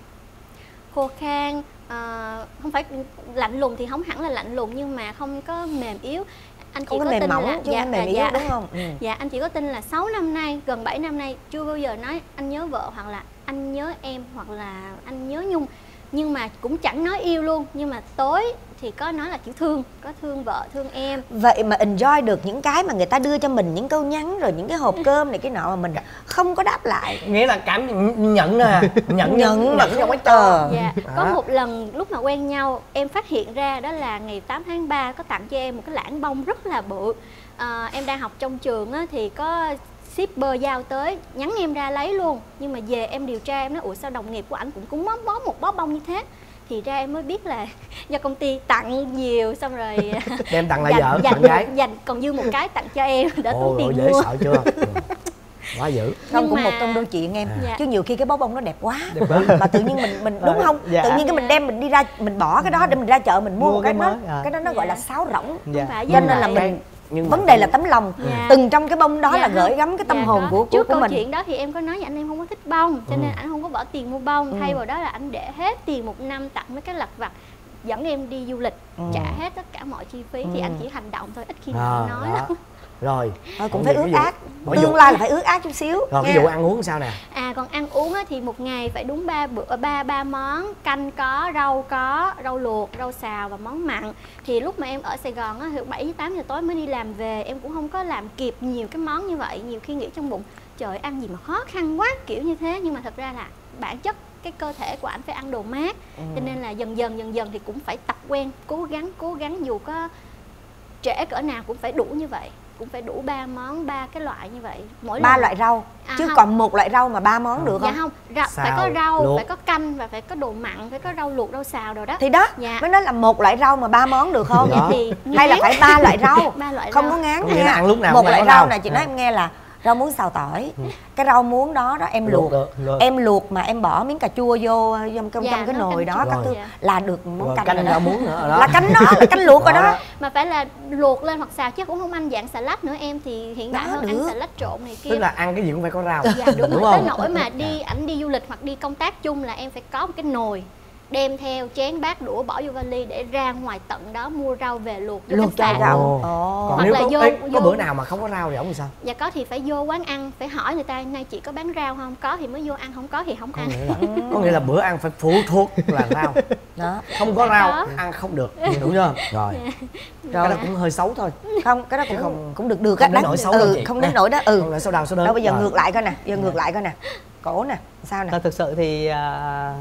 Khô khan, uh, không phải lạnh lùng thì không hẳn là lạnh lùng nhưng mà không có mềm yếu. Anh chỉ không có mềm tin mỏng, là chứ dạ, không mềm yếu dạ, đúng không? Ừ. Dạ anh chỉ có tin là sáu năm nay, gần bảy năm nay chưa bao giờ nói anh nhớ vợ hoặc là anh nhớ em hoặc là anh nhớ Nhung. nhưng mà cũng chẳng nói yêu luôn, nhưng mà tối thì có nói là kiểu thương, có thương vợ, thương em. Vậy mà enjoy được những cái mà người ta đưa cho mình, những câu nhắn rồi những cái hộp cơm này cái nọ mà mình không có đáp lại. Nghĩa là cảm nhận nè, nhận nhận nhận trong cái cho. Dạ, có một lần lúc mà quen nhau em phát hiện ra đó là ngày tám tháng ba có tặng cho em một cái lẵng bông rất là bự. À, em đang học trong trường á, thì có shipper giao tới nhắn em ra lấy luôn, nhưng mà về em điều tra em nói ủa sao đồng nghiệp của ảnh cũng cũng bó bó một bó bông như thế, thì ra em mới biết là do công ty tặng nhiều xong rồi đem tặng lại dành, vợ dành, bạn gái, dành còn dư một cái tặng cho em để tốn tiền dễ mua. sợ chưa? Ừ. Quá dữ. Không, cũng mà... một trong đôi chuyện em Dạ. chứ nhiều khi cái bó bông nó đẹp quá, đẹp quá. mà tự nhiên mình mình đúng không? Dạ. Tự nhiên cái mình đem mình đi ra mình bỏ cái đó để mình ra chợ mình mua, Mua một cái, cái đó mới, à. cái đó nó Dạ. gọi là sáo rỗng. Dạ. Phải Cho nên là vậy. mình Nhưng mà vấn đề là tấm lòng. Dạ. Từng trong cái bông đó Dạ là không? gửi gắm cái tâm Dạ hồn có. của của, Trước của câu mình. chuyện đó thì em có nói với anh em không có thích bông, cho Ừ. nên anh không có bỏ tiền mua bông. Ừ. Thay vào đó là anh để hết tiền một năm tặng mấy cái lặt vặt, dẫn em đi du lịch, Ừ. trả hết tất cả mọi chi phí. Thì Ừ. anh chỉ hành động thôi, ít khi À, nào nói đó. lắm. Rồi Thôi cũng Còn phải cái ước vụ- ác, Ủa, vụ- tương lai là phải ước ác chút xíu. Rồi cái nha. vụ ăn uống sao nè? À còn ăn uống á, thì một ngày phải đúng ba bữa ba ba món, canh có, rau có, rau luộc, rau xào và món mặn. Thì lúc mà em ở Sài Gòn á, thì bảy tám giờ tối mới đi làm về, em cũng không có làm kịp nhiều cái món như vậy. Nhiều khi nghĩ trong bụng trời ăn gì mà khó khăn quá kiểu như thế, nhưng mà thật ra là bản chất cái cơ thể của anh phải ăn đồ mát. Ừ. Cho nên là dần dần dần dần thì cũng phải tập quen, cố gắng cố gắng dù có trễ cỡ nào cũng phải đủ như vậy, cũng phải đủ ba món, ba cái loại như vậy mỗi Ba lần. loại rau À, chứ không. còn một loại rau mà ba món được Dạ không? không, rau, phải Xào, có rau, luộc. phải có canh và phải có đồ mặn, phải có rau luộc, rau xào đồ đó. Thì đó Dạ. mới nói là một loại rau mà ba món được không? Đó. Thì Hay là phải ba loại rau? ba loại Không rau. có ngán Có nghĩa là nha. ăn lúc nào Một cũng loại có rau rau. này chị À. nói em nghe là rau muống xào tỏi. Cái rau muống đó đó em luộc, được, được. em luộc mà em bỏ miếng cà chua vô trong trong, Dạ, trong cái nó nồi canh đó chua. các thứ Dạ. là được món Rồi canh canh rồi đó. rau muống nữa rồi đó. Là canh đó, là canh luộc rồi Đó đó. đó. Mà phải là luộc lên hoặc xào chứ cũng không ăn dạng salad nữa em, thì hiện đại Đó, hơn được. ăn salad trộn này kia. Tức là ăn cái gì cũng phải có rau. Dạ đúng, Đúng rồi, tới không? nỗi mà đi ảnh đi du lịch hoặc đi công tác chung là em phải có một cái nồi đem theo chén bát đũa bỏ vô vali để ra ngoài tận đó mua rau về luộc cho Luộc khách cho sạn. rau. Ồ. Ồ. Còn Hoặc nếu là có, vô- ê, có vô- bữa nào mà không có rau thì ổng sao? Dạ có thì phải vô quán ăn, phải hỏi người ta nay chị có bán rau không, có thì mới vô ăn, không có thì không Có ăn. nghĩa là, có nghĩa là bữa ăn phải phụ thuộc là rau. Đó. Không có rau Có. ăn không được, đúng chưa? Rồi. Rồi. Cái đó cũng hơi xấu thôi. Không, cái đó cũng Không- cũng được được không á. đến Đáng- nỗi xấu ừ, đâu chị. không đến Nè. nỗi đó. Ừ. Không là sao đau sao đớn. Đâu bây giờ Rồi. ngược lại coi nè, giờ ngược lại coi nè. Cổ nè, sao nè? Thật thực sự thì à,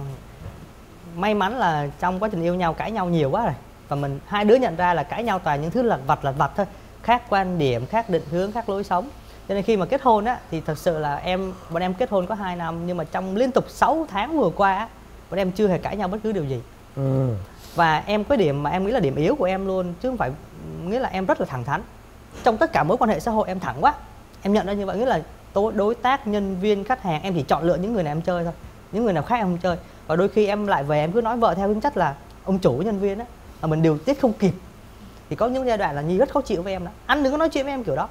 may mắn là trong quá trình yêu nhau cãi nhau nhiều quá rồi, và mình hai đứa nhận ra là cãi nhau toàn những thứ lặt vặt lặt vặt thôi, khác quan điểm, khác định hướng, khác lối sống. Cho nên khi mà kết hôn á thì thật sự là em bọn em kết hôn có hai năm, nhưng mà trong liên tục sáu tháng vừa qua á, bọn em chưa hề cãi nhau bất cứ điều gì. Ừ. Và em có điểm mà em nghĩ là điểm yếu của em luôn, chứ không phải, nghĩa là em rất là thẳng thắn trong tất cả mối quan hệ xã hội. Em thẳng quá, em nhận ra như vậy, nghĩa là đối đối tác, nhân viên, khách hàng em chỉ chọn lựa những người nào em chơi thôi, những người nào khác em không chơi. Và đôi khi em lại về em cứ nói vợ theo tính chất là ông chủ nhân viên á, mà mình điều tiết không kịp, thì có những giai đoạn là Nhi rất khó chịu với em đó. Anh đừng có nói chuyện với em kiểu đó.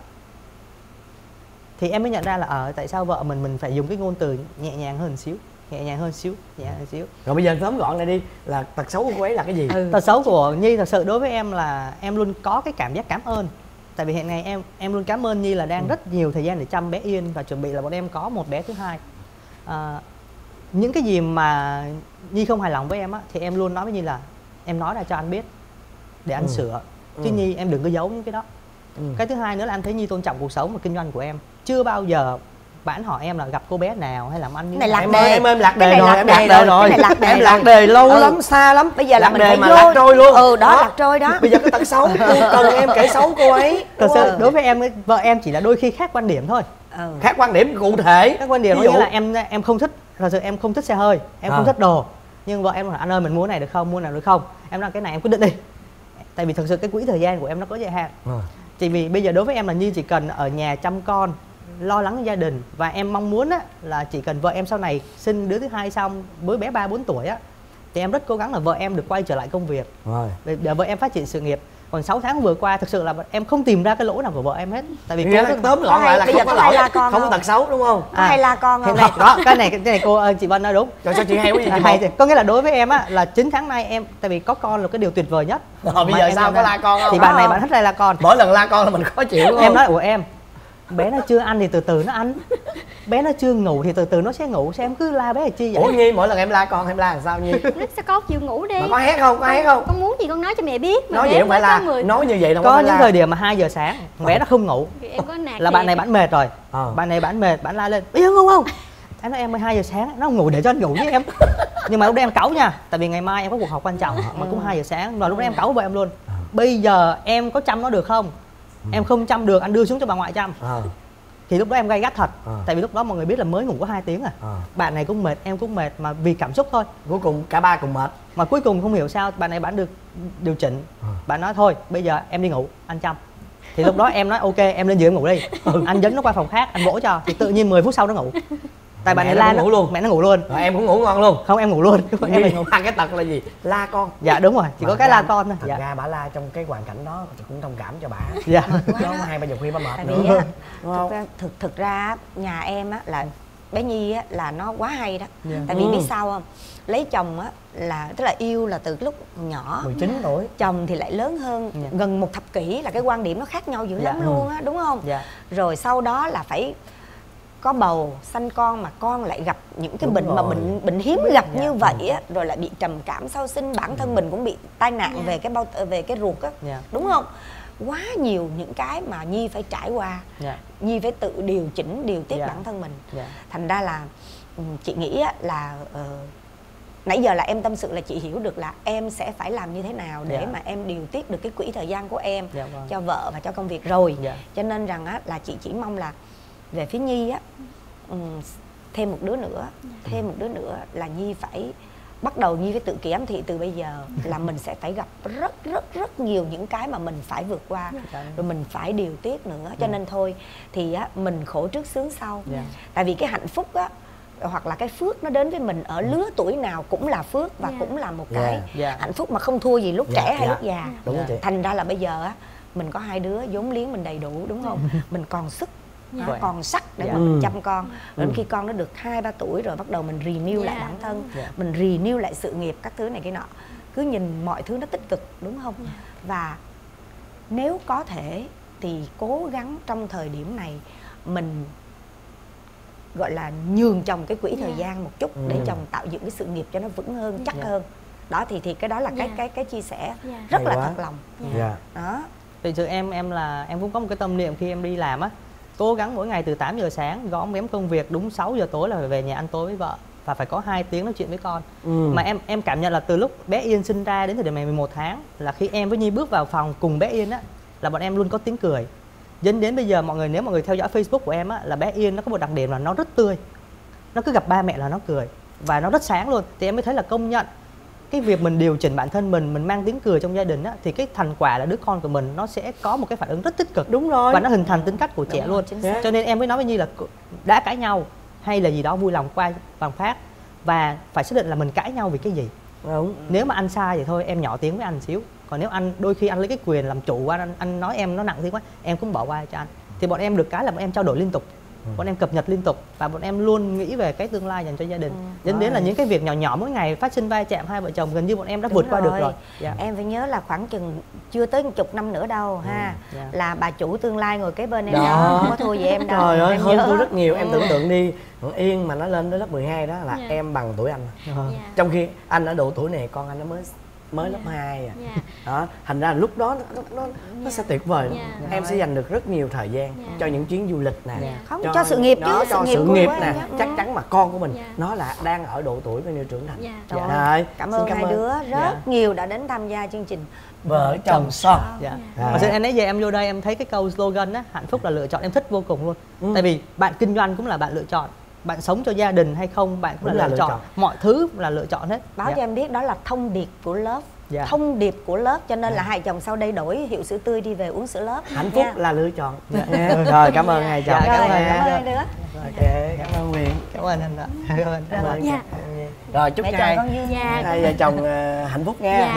Thì em mới nhận ra là ở tại sao vợ mình mình phải dùng cái ngôn từ nhẹ nhàng hơn xíu, nhẹ nhàng hơn xíu, nhẹ nhàng hơn xíu. Rồi bây giờ tóm gọn lại đi, là tật xấu của cô ấy là cái gì? Ừ. Tật xấu của Nhi thật sự đối với em là em luôn có cái cảm giác cảm ơn. Tại vì hiện nay em em luôn cảm ơn Nhi là đang Ừ. rất nhiều thời gian để chăm bé Yên và chuẩn bị là bọn em có một bé thứ hai. À, những cái gì mà Nhi không hài lòng với em á thì em luôn nói với Nhi là em nói ra cho anh biết để anh Ừ. sửa, chứ Ừ. Nhi em đừng có giấu những cái đó. Ừ. Cái thứ hai nữa là anh thấy Nhi tôn trọng cuộc sống và kinh doanh của em. Chưa bao giờ bạn hỏi em là gặp cô bé nào hay làm ăn như Cái này thế lạc nào. đề. Em ơi, em lạc Cái đề này rồi, lạc em đề lạc đề rồi. rồi. Cái này lạc đề Em rồi. lạc đề lâu Ừ. lắm, xa lắm. Bây giờ là lạc mình đề phải mà vô. lạc trôi luôn. Ừ, đó, lạc trôi đó. Bây giờ cái tật xấu, tôi cần em kể xấu cô ấy. Thật đúng sự không? đối với em, vợ em chỉ là đôi khi khác quan điểm thôi. Ừ. Khác quan điểm cụ thể. Các quan điểm Ví có nghĩa dụ. là em em không thích, thật sự em không thích xe hơi, em không À. thích đồ, nhưng vợ em nói anh ơi mình mua cái này được không, mua nào được không, em nói cái này em quyết định đi, tại vì thật sự cái quỹ thời gian của em nó có giới hạn. Ừ. Chỉ vì bây giờ đối với em là Nhi chỉ cần ở nhà chăm con, lo lắng gia đình, và em mong muốn á, là chỉ cần vợ em sau này sinh đứa thứ hai xong với bé ba bốn tuổi á, thì em rất cố gắng là vợ em được quay trở lại công việc Rồi. để, để vợ em phát triển sự nghiệp. Còn sáu tháng vừa qua thực sự là em không tìm ra cái lỗi nào của vợ em hết, tại vì Nghĩa cô là rất- tóm gọn lại là Bây giờ không có có hay lỗi, la con không có không? tật xấu đúng không? Có hay la con không? hiện nay đó cái này cái này cô ơi, chị Vân nói đúng. Rồi sao chị hay quá vậy chị Hay Một? thì- có nghĩa là đối với em á là chín tháng nay em, tại vì có con là cái điều tuyệt vời nhất. Rồi bây Mà giờ em sao nhận có ra- la con không? thì bạn này bạn thích hay la con. Mỗi lần la con là mình khó chịu đúng không? Em nói ủa em bé nó chưa ăn thì từ từ nó ăn, bé nó chưa ngủ thì từ từ nó sẽ ngủ, sao em cứ la bé là chi vậy? Ủa Nhi, mỗi lần em la con em la làm sao Nhi? Nó sẽ con chịu ngủ đi. Mà có hét không? Có hét không? Con muốn gì con nói cho mẹ biết. Mà nói vậy không phải la, mười... nói như vậy đâu có phải những la. thời điểm mà hai giờ sáng bé nó không ngủ em có nạt là bạn này bạn mệt rồi, ờ. bạn này bạn mệt, bạn la lên bây giờ ngủ không? Em nói em mười hai giờ sáng, nó không ngủ để cho anh ngủ với em. Nhưng mà lúc đó em cáu nha, tại vì ngày mai em có cuộc họp quan trọng mà cũng hai giờ sáng, và lúc đó em cáu với em luôn. Bây giờ em có chăm nó được không? Em không chăm được, anh đưa xuống cho bà ngoại chăm. À. Thì lúc đó em gay gắt thật. À. Tại vì lúc đó mọi người biết là mới ngủ có hai tiếng à. À. Bạn này cũng mệt, em cũng mệt, mà vì cảm xúc thôi. Cuối cùng cả ba cùng mệt. Mà cuối cùng không hiểu sao bạn này bạn được điều chỉnh. À. Bạn nói thôi bây giờ em đi ngủ, anh chăm. Thì lúc đó em nói ok em lên giường ngủ đi. Ừ. Anh dẫn nó qua phòng khác, anh vỗ cho. Thì tự nhiên mười phút sau nó ngủ. Tại bạn này la ngủ luôn. Mẹ nó ngủ luôn. Rồi em cũng ngủ ngon luôn. Không em ngủ luôn. Em phải ngủ. Cái tật là gì? La con. Dạ đúng rồi, chỉ mà có cái la con thôi. Thật dạ. ra bả la trong cái hoàn cảnh đó thì cũng thông cảm cho bả. Dạ. Đó hai ba giờ khuya bả mệt tại nữa. vì á, đúng không? thực ra thực thực ra nhà em á là bé Nhi á là nó quá hay đó. Yeah. Tại vì ừ. biết sao không? Lấy chồng á là tức là yêu là từ lúc nhỏ. mười chín tuổi. Chồng thì lại lớn hơn yeah. gần một thập kỷ, là cái quan điểm nó khác nhau dữ dạ. lắm luôn á, đúng không? Dạ. Rồi sau đó là phải có bầu sanh con mà con lại gặp những cái Đúng bệnh rồi. mà bệnh bệnh hiếm gặp Dạ. như vậy á, rồi lại bị trầm cảm sau sinh, bản thân mình cũng bị tai nạn Dạ. về cái bao về cái ruột á, Dạ. đúng không? Quá nhiều những cái mà Nhi phải trải qua. Dạ. Nhi phải tự điều chỉnh điều tiết Dạ. bản thân mình. Dạ. Thành ra là ừ, chị nghĩ á, là uh, nãy giờ là em tâm sự là chị hiểu được là em sẽ phải làm như thế nào để Dạ. mà em điều tiết được cái quỹ thời gian của em Dạ, vâng. cho vợ và cho công việc rồi. Dạ. Cho nên rằng á, là chị chỉ mong là về phía Nhi á, um, thêm một đứa nữa, thêm một đứa nữa là Nhi phải bắt đầu Nhi phải tự kỷ ám thị từ bây giờ là mình sẽ phải gặp rất rất rất nhiều những cái mà mình phải vượt qua, rồi mình phải điều tiết nữa. Cho nên thôi thì á, mình khổ trước sướng sau. Yeah. Tại vì cái hạnh phúc á, hoặc là cái phước nó đến với mình ở lứa tuổi nào cũng là phước và Yeah. cũng là một Yeah. cái Yeah. hạnh phúc mà không thua gì lúc Yeah. trẻ hay Yeah. lúc già. Đúng rồi chị. Thành ra là bây giờ á, mình có hai đứa vốn liếng mình đầy đủ, đúng không? Mình còn sức, Yeah. à, còn sắc để Yeah. mà mình Ừ. chăm con. Rồi đến Ừ. khi con nó được hai ba tuổi rồi bắt đầu mình renew lại Yeah. bản thân, Yeah. mình renew lại sự nghiệp các thứ này cái nọ. Cứ nhìn mọi thứ nó tích cực, đúng không? Và nếu có thể thì cố gắng trong thời điểm này mình gọi là nhường chồng cái quỹ thời Yeah. gian một chút Ừ. để chồng tạo dựng cái sự nghiệp cho nó vững hơn, chắc Yeah. hơn. Đó thì thì cái đó là cái Yeah. cái cái chia sẻ Yeah. rất Hay là quá. thật lòng. Dạ. Đó. Thì chứ em em là em cũng có một cái tâm niệm khi em đi làm á, cố gắng mỗi ngày từ tám giờ sáng gõ mém công việc, đúng sáu giờ tối là phải về nhà ăn tối với vợ và phải có hai tiếng nói chuyện với con. Ừ. Mà em em cảm nhận là từ lúc bé Yên sinh ra đến thời điểm này mười một tháng là khi em với Nhi bước vào phòng cùng bé Yên á là bọn em luôn có tiếng cười. Dẫn đến bây giờ mọi người nếu mọi người theo dõi Facebook của em á là bé Yên nó có một đặc điểm là nó rất tươi. Nó cứ gặp ba mẹ là nó cười và nó rất sáng luôn. Thì em mới thấy là công nhận cái việc mình điều chỉnh bản thân mình, mình mang tiếng cười trong gia đình á, thì cái thành quả là đứa con của mình nó sẽ có một cái phản ứng rất tích cực. Đúng rồi. Và nó hình thành tính cách của trẻ Đúng luôn. rồi, chính xác. Cho nên em mới nói với Nhi là đã cãi nhau hay là gì đó vui lòng qua bằng phát và phải xác định là mình cãi nhau vì cái gì. Đúng. Nếu mà anh sai thì thôi em nhỏ tiếng với anh xíu. Còn nếu anh đôi khi anh lấy cái quyền làm chủ qua anh, anh nói em nó nặng tiếng quá, em cũng bỏ qua cho anh. Thì bọn em được cái là bọn em trao đổi liên tục. Bọn em cập nhật liên tục và bọn em luôn nghĩ về cái tương lai dành cho gia đình. Dẫn Ừ. đến là những cái việc nhỏ nhỏ mỗi ngày phát sinh va chạm hai vợ chồng gần như bọn em đã Đúng vượt qua được rồi. rồi. Dạ. Em phải nhớ là khoảng chừng chưa tới một chục năm nữa đâu ha. dạ. Là bà chủ tương lai ngồi kế bên em Đó. đó, không có thua gì em đâu. Trời ơi, Em hơn nhớ. tôi rất nhiều. Em Ừ. tưởng tượng đi, thằng Yên mà nó lên tới lớp mười hai đó là Dạ. em bằng tuổi anh. Ờ. Dạ. Trong khi anh ở độ tuổi này con anh nó mới mới lớp hai à. Dạ. Đó, thành ra là lúc đó nó nó, nó sẽ tuyệt vời. Dạ. Em sẽ dành được rất nhiều thời gian Dạ. cho những chuyến du lịch nè. Dạ. Không, cho sự nghiệp đó, chứ, cho sự nghiệp sự của nghiệp em nè. chứ. Chắc chắn mà con của mình Dạ. nó là đang ở độ tuổi coi như trưởng thành. Dạ. Trời Dạ. ơi, Rồi, cảm xin ơn hai đứa rất Dạ. nhiều đã đến tham gia chương trình. Vợ chồng son. Dạ. Dạ. Mà em nãy giờ em vô đây em thấy cái câu slogan á, hạnh phúc là lựa chọn, em thích vô cùng luôn. Ừ. Tại vì bạn kinh doanh cũng là bạn lựa chọn, bạn sống cho gia đình hay không bạn cũng Đúng là, là lựa lựa chọn. chọn. Mọi thứ là lựa chọn hết. Báo Dạ. cho em biết đó là thông điệp của lớp. Dạ. Thông điệp của lớp, cho nên là hai chồng sau đây đổi hiệu sữa tươi đi về uống sữa lớp. Hạnh phúc nha. là lựa chọn. Nha. Rồi cảm ơn hai chồng. Dạ, cảm Rồi, ơn. cảm ơn hai đứa. Ok, cảm ơn Huyền. Cảm ơn anh ạ. Cảm ơn. Cảm ơn. Dạ. Rồi chúc Mẹ cho chồng hai con duyên. Dạ. hai vợ chồng ờ, hạnh phúc nha. Dạ.